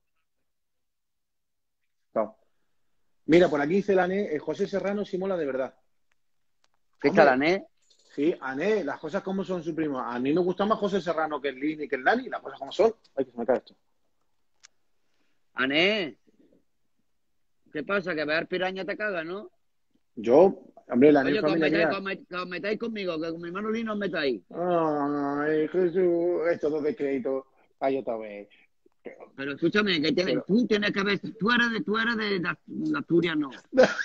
no. Mira, por aquí dice el Ané, José Serrano sí mola de verdad. ¿Qué Hombre, está la NE? sí, Ané, las cosas como son, su primo. A mí me gusta más José Serrano que el Lin y que el Dani, las cosas como son. Ay, que se me cae esto. Ané, ¿qué pasa? Que ver piraña te caga, ¿no? Yo, hombre, la Oye, familia mía. que os metáis conmigo, que con mi hermano Lino os metáis. Ay, Jesús, esto no de crédito. Ay, otra vez. Pero escúchame, que Pero- tú tienes que ver, tú eres de Asturias, ¿no?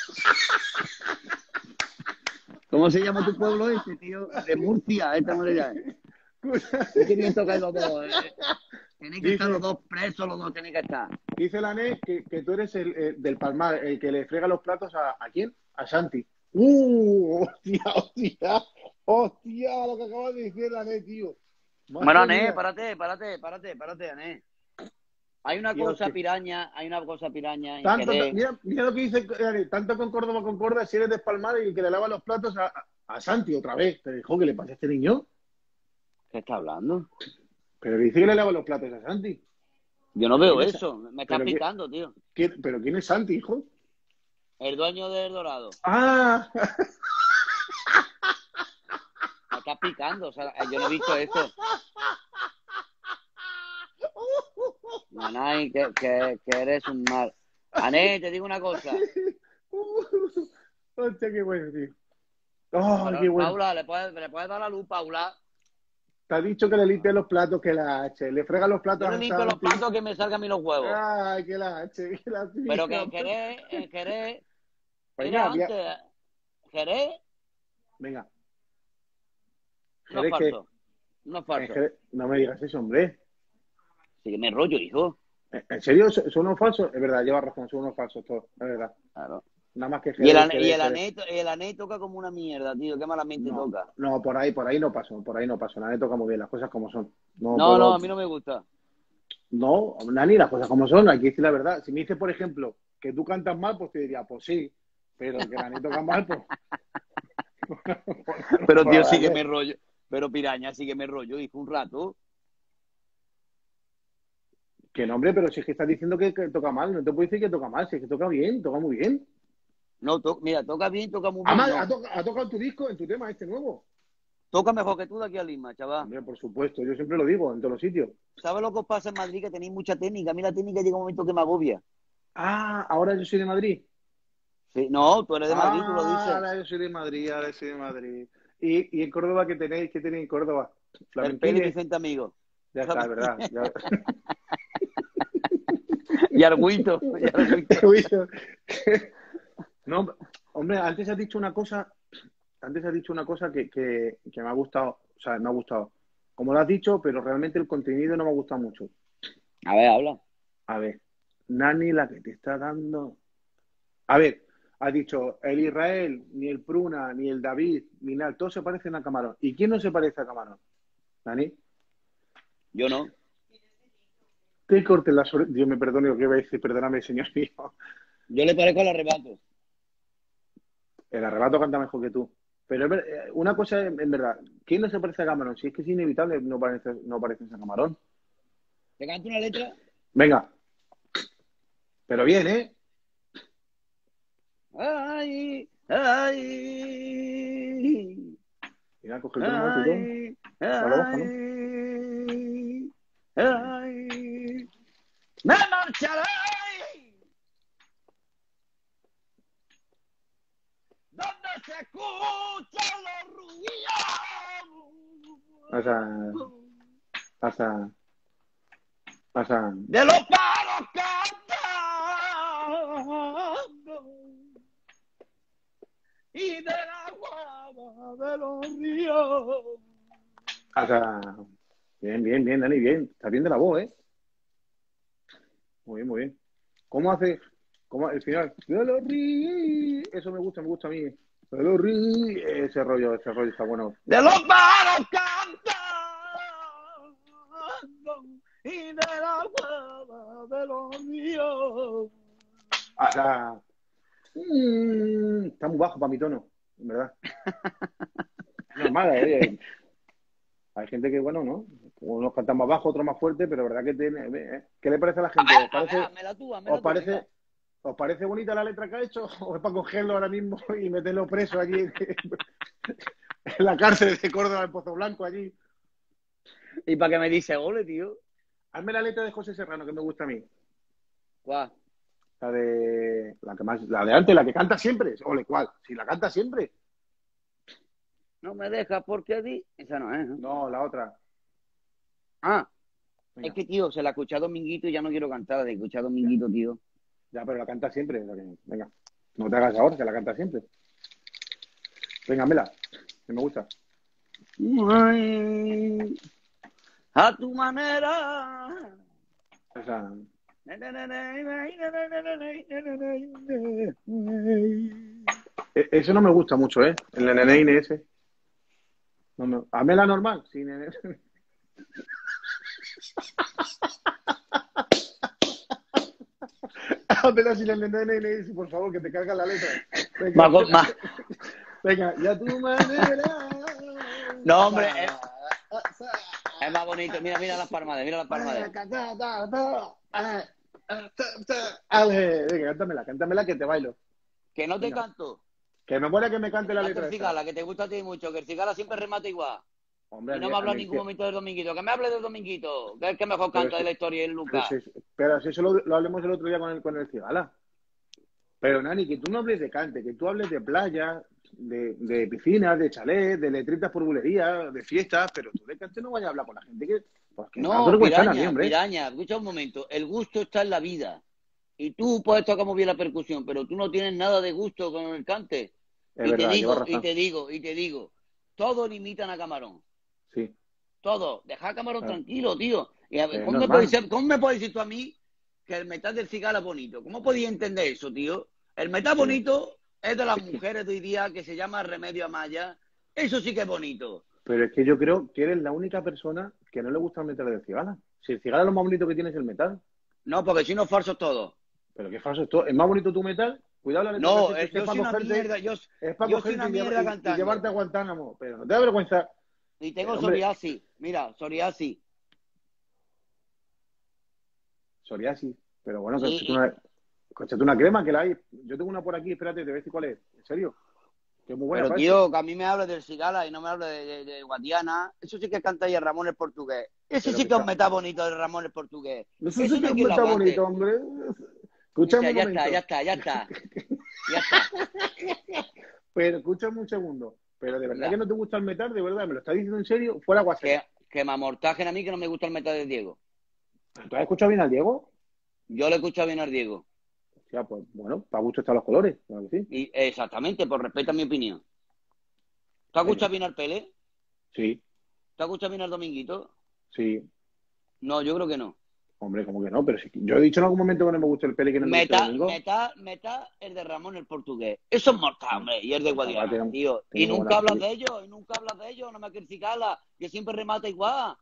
¿Cómo se llama tu pueblo este, tío? De Murcia, esta manera. Tenéis que tocar los dos. Tenéis que estar los dos presos, los dos tenéis que estar. Dice la NES que tú eres el del Palmar, el que le frega los platos ¿a quién? A Santi. Hostia, hostia. Hostia, lo que acabas de decir la NES, tío. Madre Bueno, Ané, mía. párate, Ané. Hay una Dios, cosa que- piraña en Tanto, Jerez. mira lo que dice, tanto con Córdoba concorda, si eres de Palmar y el que le lava los platos a Santi otra vez. Te dijo, ¿qué le pasa a este niño? ¿Qué está hablando? Pero dice que le lava los platos a Santi. Yo no veo ¿Quién es- eso. Me estás pero qué- picando, tío. ¿Pero quién es Santi, hijo? El dueño del Dorado. Ah, Me estás picando. O sea, yo no he visto eso. Nanay, que eres un mal. Ané, te digo una cosa. hostia, qué bueno, tío. Oh, Pero, qué bueno. Paula, ¿le puedes dar la luz, Paula? Te ha dicho que le limpie los platos, que la H. Le frega los platos Yo le a limpio los Santi. platos que me salgan a mí los huevos. Ay, que la H, que la Pero tía. que en Jerez, Venga, era via- antes. Jerez, venga. no Jerez, que- falso. No falso. No me digas eso, hombre. Sí que me rollo, hijo. ¿En serio? ¿Son unos falsos? Es verdad, lleva razón, son unos falsos todos, es verdad. Claro. Nada más que Y Jerez, Jerez. el Ané toca como una mierda, tío. Qué malamente No, toca. no, por ahí no paso, por ahí no paso. Nani toca muy bien, las cosas como son. No, No, puedo- no, a mí no me gusta. No, Nani, las cosas como son, hay que decir la verdad. Si me dices, por ejemplo, que tú cantas mal, pues te diría, pues sí, pero que Nani toca mal, pues... Pero, tío, Pues, sí que vale. me rollo. Pero, piraña, sí que me rollo. Dijo un rato. Que no, hombre, pero si es que estás diciendo que toca mal, no te puedo decir que toca mal, si es que toca bien, toca muy bien. No, mira, toca bien, toca muy bien. Además, no. ha tocado en tu disco, en tu tema este nuevo. Toca mejor que tú de aquí a Lima, chaval. Hombre, por supuesto, yo siempre lo digo, en todos los sitios. ¿Sabes lo que os pasa en Madrid? Que tenéis mucha técnica. A mí la técnica llega un momento que me agobia. Ah, ahora yo soy de Madrid. Sí, no, tú eres de Madrid, tú lo dices. Ahora yo soy de Madrid, ahora soy de Madrid. ¿Y en Córdoba qué tenéis? ¿Qué tenéis en Córdoba? El pelo y Flamenquines. Vicente Amigo. Ya está, es verdad. Ya... Y Arguito. No, hombre, antes has dicho una cosa que me ha gustado, o sea, me ha gustado. Como lo has dicho, pero realmente el contenido no me ha gustado mucho. A ver, habla. A ver, Nani, la que te está dando. A ver, has dicho el Israel, ni el Pruna, ni el David, ni nada, todos se parecen a Camarón. ¿Y quién no se parece a Camarón? Nani, Yo no. te cortes las orejas. Dios me perdone lo que iba a decir, perdóname, señor mío. Yo le parezco al arrebato. El arrebato canta mejor que tú. Pero una cosa en verdad, ¿quién no se parece a Camarón? Si es que es inevitable no pareces a Camarón. ¿Te canto una letra? Venga. Pero bien, ¿eh? Ay, ay, Mira, coge el tono alto y todo. ay, Ahora baja, ¿no? ay, me marcharé donde se escuchan los ruidos Pasa. de los palos cantando y del agua de los ríos. Bien, Dani, bien. Estás bien de la voz, ¿eh? Muy bien. ¿Cómo hace? El final? De los ríos. Eso me gusta a mí. De los ríos. Ese rollo está bueno. De los palos cantando y del agua de los ríos. Está muy bajo para mi tono, en verdad. Normal, hay gente que, bueno, ¿no? Unos cantan más bajo, otros más fuerte, pero verdad que tiene... ¿Qué le parece a la gente? ¿Os parece bonita la letra que ha hecho? ¿O es para cogerlo ahora mismo y meterlo preso allí en la cárcel de Córdoba, en Pozo Blanco, allí? ¿Y para qué me dice ole, tío? Hazme la letra de José Serrano, que me gusta a mí. ¿Cuál? La de antes, la que canta siempre. Ole, ¿cuál? Si la canta siempre. No me dejas porque di. Esa no es, ¿no? No, la otra. Ah, Venga. es que, tío, se la escuché a Dominguito y ya no quiero cantar de escuchar a Dominguito, tío. Ya, pero la canta siempre. Venga, no te hagas ahora, que la canta siempre. Venga, Mela, que me gusta. Ay, a tu manera. Esa. Eso no me gusta mucho, ¿eh? El neneine ese. No. A Mela normal, sí, nene. Mela sin el neneine, por favor, que te carga la letra. Venga, venga, ya tu manera. No, hombre, es más bonito. Mira las palmas, mira las palmas. Venga, cántamela que te bailo. Que no te Venga. canto. Que me muera que me cante la letra El esta. Cigala, que te gusta a ti mucho, que el Cigala siempre remata igual. Hombre, Y no me habla en ningún momento del Dominguito. Que me hable del Dominguito, que es el que mejor canta de la historia, es Lucas. Pero si eso lo hablemos el otro día con el Cigala. Pero, Nani, que tú no hables de cante, que tú hables de playa, de piscinas, de chalet, de letritas por bulería, de fiestas, pero tú de cante no vayas a hablar con la gente que... Porque No, Piraña, escucha un momento. El gusto está en la vida. Y tú puedes tocar muy bien la percusión, pero tú no tienes nada de gusto con el cante. Es verdad, Y te digo, todos limitan a Camarón. Sí. Todos. Deja a Camarón tranquilo, tío. Y a ver, ¿cómo me puedes decir tú a mí que el metal del Cigala es bonito? ¿Cómo podías entender eso, tío? El metal bonito es de las mujeres de hoy día, que se llama Remedio Amaya. Eso sí que es bonito. Pero es que yo creo que eres la única persona que no le gusta el metal del Cigala. Si el Cigala lo más bonito que tiene es el metal. No, porque si no, falsos todos. Pero qué falso es todo. ¿Es más bonito tu metal? Cuidado la letra. No, yo soy una mierda. Yo soy una mierda cantando. Y llevarte a Guantánamo. Pero no te da vergüenza. Y tengo psoriasis. Mira, psoriasis. Psoriasis. Pero bueno, cóchate una crema que la hay. Yo tengo una por aquí, espérate, te voy a decir cuál es. ¿En serio? Que es muy buena. Pero, tío, que a mí me habla del Cigala y no me habla de Guadiana. Eso sí que canta ya Ramón el portugués. Ese sí que es un metal bonito de Ramón el portugués. Eso sí que es un metal bonito, hombre. Escúchame un momento. Ya está. Pero escúchame un segundo. Pero de verdad que no te gusta el metal, de verdad, me lo estás diciendo en serio, fuera WhatsApp. Que me amortajen a mí que no me gusta el metal de Diego. ¿Tú has escuchado bien al Diego? Yo le he escuchado bien al Diego. Ya, pues bueno, para gusto están los colores, claro que sí. Y, exactamente, por respeto a mi opinión. ¿Tú has escuchado bien al Pele? Sí. ¿Tú has escuchado bien al Dominguito? Sí. No, yo creo que no. Hombre, como que no, pero sí, yo he dicho en algún momento que no me gusta el Pele, que no me gusta el Domingo. Metal el de Ramón el portugués. Eso es mortal, hombre, y el de Guadiana, tío. Y nunca hablas de ellos, no me criticala, que siempre remata igual.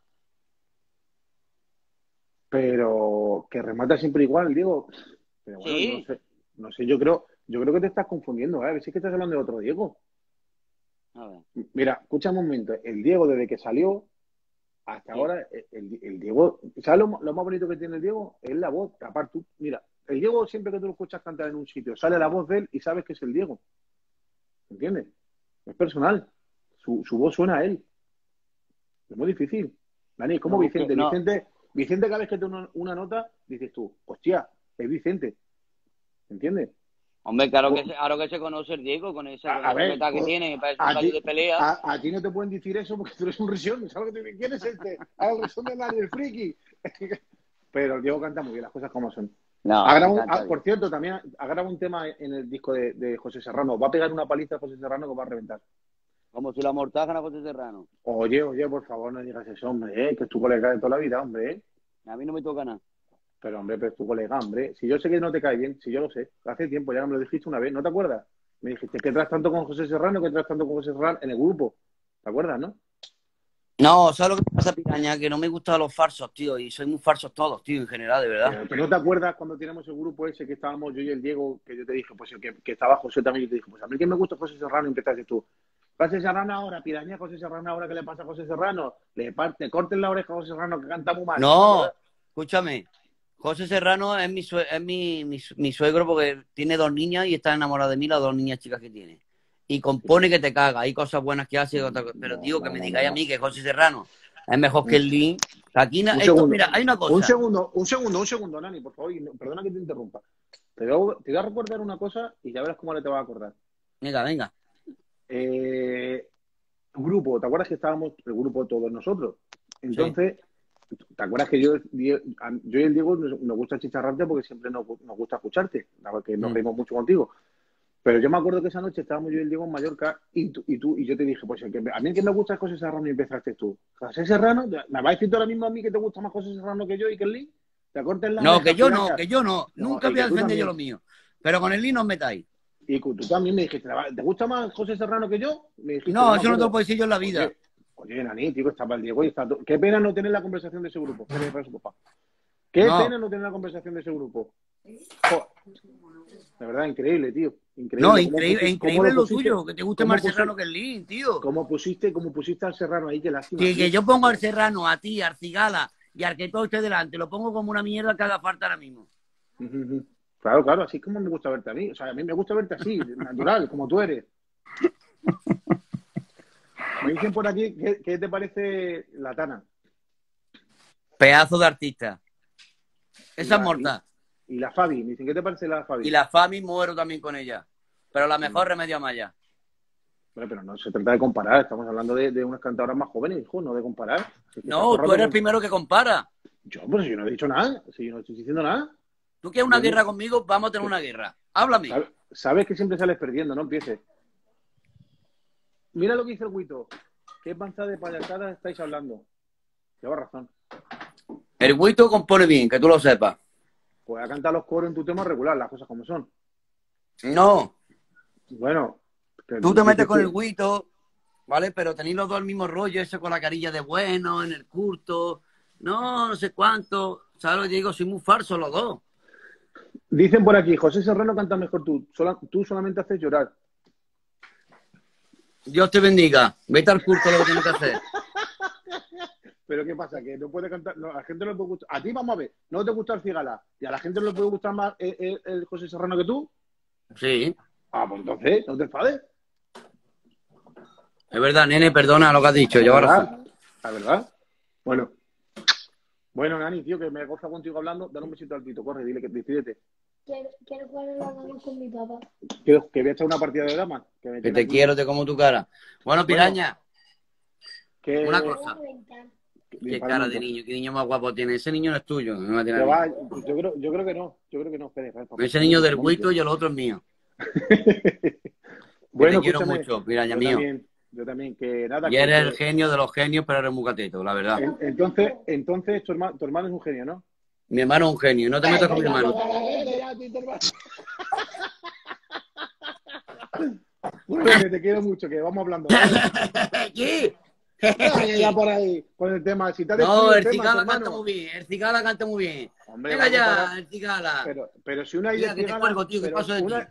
Pero que remata siempre igual, Diego. Pero bueno, sí. No sé, yo creo que te estás confundiendo, ¿eh? A ver si es que estás hablando de otro Diego. A ver. Mira, escúchame un momento, el Diego desde que salió hasta ahora, el Diego, ¿sabes lo más bonito que tiene el Diego? Es la voz, aparte tú, mira, el Diego siempre que tú lo escuchas cantar en un sitio, sale la voz de él y sabes que es el Diego, ¿entiendes? Es personal, su voz suena a él, es muy difícil. Dani, es como Vicente, Vicente cada vez que tiene una nota, dices tú, hostia, es Vicente, ¿entiendes? Hombre, claro que se conoce el Diego con esa meta que tiene para de pelea. A ti no te pueden decir eso porque tú eres un risión, ¿sabes lo que te ¿quién es este? El risión de nadie, el friki. Pero el Diego canta muy bien, las cosas como son. No, por cierto, también ha grabado un tema en el disco de José Serrano. Va a pegar una paliza a José Serrano que va a reventar. Como si la amortajan a José Serrano. Oye, por favor, no digas eso, hombre, que es tu colega de toda la vida, hombre. A mí no me toca nada. Pero, hombre, es tu colega, hombre. Si yo sé que no te cae bien, si yo lo sé. Hace tiempo ya me lo dijiste una vez, ¿no te acuerdas? Me dijiste que traes tanto con José Serrano, en el grupo. ¿Te acuerdas, no? No, ¿sabes lo que pasa, Piraña? Que no me gustan los falsos, tío. Y soy muy falsos todos, tío, en general, de verdad. Pero, ¿tú no te acuerdas cuando teníamos el grupo ese que estábamos yo y el Diego, que yo te dije, pues que estaba José también, y te dije, pues a mí que me gusta José Serrano, y empezaste tú. José Serrano ahora, Piraña, José Serrano ahora, ¿qué le pasa a José Serrano? Le corten la oreja a José Serrano, que canta muy mal. No, escúchame. José Serrano es mi suegro porque tiene 2 niñas y está enamorado de mí, las 2 niñas chicas que tiene. Y compone que te caga, hay cosas buenas que hace, pero digo que me digáis a mí que José Serrano Es mejor que el link. Aquí, Un esto, segundo. mira, hay una cosa. Un segundo, Nani, por favor, perdona que te interrumpa. Te voy a recordar una cosa y ya verás cómo le te vas a acordar. Venga. Grupo, ¿te acuerdas que estábamos el grupo todos nosotros? Entonces, ¿te acuerdas que yo y el Diego nos gusta chicharrarte porque siempre nos gusta escucharte, que nos reímos mucho contigo? Pero yo me acuerdo que esa noche estábamos yo y el Diego en Mallorca y yo te dije, pues a mí el que me gusta es José Serrano y empezaste tú. José Serrano, ¿me vas a decir tú ahora mismo a mí que te gusta más José Serrano que yo y que el Lin? ¿Te cortes la No, que yo no. Nunca voy a defender yo lo mío. Pero con el link no os metáis. Y tú también me dijiste, ¿te gusta más José Serrano que yo? Me dijiste, No, eso no te lo puedo decir yo en la vida. Oye, Nani, tío, estaba el Diego y está todo. Qué pena no tener la conversación de ese grupo. Qué pena no tener la conversación de ese grupo. De verdad, increíble, tío. Increíble. No, increíble lo tuyo, que te guste más Serrano que el Lin, tío. ¿Cómo pusiste al Serrano ahí? Qué lástima. Sí, que yo pongo al Serrano, a ti, a Arcigala y al que todo esté delante. Lo pongo como una mierda que haga falta ahora mismo. Claro, así es como me gusta verte a mí. O sea, a mí me gusta verte así, natural, como tú eres. Me dicen por aquí, ¿qué te parece la Tana? Pedazo de artista. Esa es morta. Y la Fabi, me dicen, ¿qué te parece la Fabi? Y la Fabi muero también con ella. Pero la mejor Remedio Amaya. Bueno, pero no se trata de comparar, estamos hablando de unas cantadoras más jóvenes, hijo, no de comparar. No, tú eres el primero que compara. Pues yo no he dicho nada, si yo no estoy diciendo nada. ¿Tú quieres una guerra conmigo? Vamos a tener una guerra. Háblame. Sabes que siempre sales perdiendo, no empieces. Mira lo que dice el Guito. ¿Qué panza de payasadas estáis hablando? Lleva razón. El Guito compone bien, que tú lo sepas. Pues a cantar los coros en tu tema regular, las cosas como son. No. Bueno. Tú te metes con el Guito, ¿vale? Pero tenéis los dos el mismo rollo, ese con la carilla de bueno, en el curto. No sé cuánto. ¿Sabes lo que digo? Soy muy falso los dos. Dicen por aquí, José Serrano canta mejor tú. Tú solamente haces llorar. Dios te bendiga. Vete al curto lo que tienes que hacer. Pero ¿qué pasa? Que no puede cantar. No, a la gente no le puede gustar. A ti, vamos a ver, no te gusta el Cigala. ¿Y a la gente no le puede gustar más el José Serrano que tú? Sí. Pues entonces, no te enfades. Es verdad, nene, perdona lo que has dicho. Lleva razón. La verdad. Bueno, Nani, tío, que me goza contigo hablando. Dale un besito al Tito, corre, dile que decídete. Quiero jugar a la dama con mi papá. Que voy a echar una partida de damas. Que te quiero, te como tu cara. Bueno, piraña. Una Voy a cosa. reventar. Qué cara de niño, qué niño más guapo tiene. Ese niño no es tuyo. No me tiene yo creo que no. Espera, ese niño del Guito y el otro es mío. Bueno, te quiero mucho, piraña mío. Yo también, que nada. Y eres el genio de los genios, pero eres muy cateto, la verdad. Entonces tu hermano es un genio, ¿no? Mi hermano es un genio, no te metas con mi hermano. Bueno, que te quiero mucho, que vamos hablando. ¿Qué? Ya por ahí, con el tema. Si no, el Cigala canta muy bien. El Cigala canta muy bien. Hombre, venga ya, el Cigala. Pero si una idea. Que te cuelgo, tío, ¿qué paso de ti?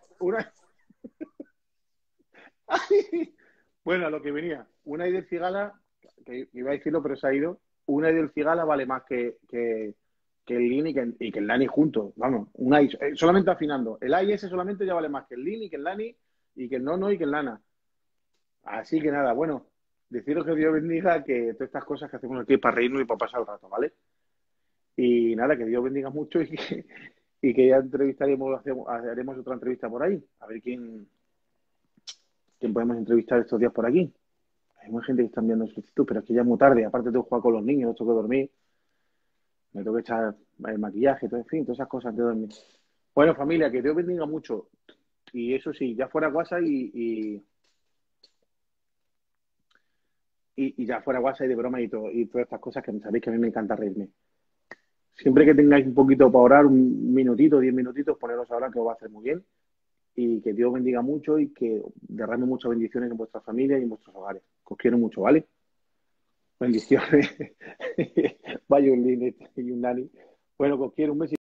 Bueno, a lo que venía. Una idea del Cigala, que iba a decirlo, pero se ha ido. Una idea del Cigala vale más que el Lin y que el Lani juntos. Vamos, solamente afinando. El A y S solamente ya vale más que el Lin y que el Lani y que el Nono y que el Lana. Así que nada, bueno. Deciros que Dios bendiga, que todas estas cosas que hacemos aquí es para reírnos y para pasar el rato, ¿vale? Y nada, que Dios bendiga mucho y que ya haremos otra entrevista por ahí. A ver quién podemos entrevistar estos días por aquí. Hay mucha gente que está enviando solicitud, pero es que ya es muy tarde. Aparte tengo que jugar con los niños, tengo que dormir. Me tengo que echar el maquillaje, todo, en fin, todas esas cosas de dormir. Bueno, familia, que Dios bendiga mucho. Y eso sí, ya fuera WhatsApp y ya fuera WhatsApp y de broma y todas estas cosas que sabéis que a mí me encanta reírme. Siempre que tengáis un poquito para orar, un minutito, 10 minutitos, poneros ahora que os va a hacer muy bien. Y que Dios bendiga mucho y que derrame muchas bendiciones en vuestras familias y en vuestros hogares. Que os quiero mucho, ¿vale? Bendiciones. Vaya un Lin y un Nani. Bueno, que os quiero un besito.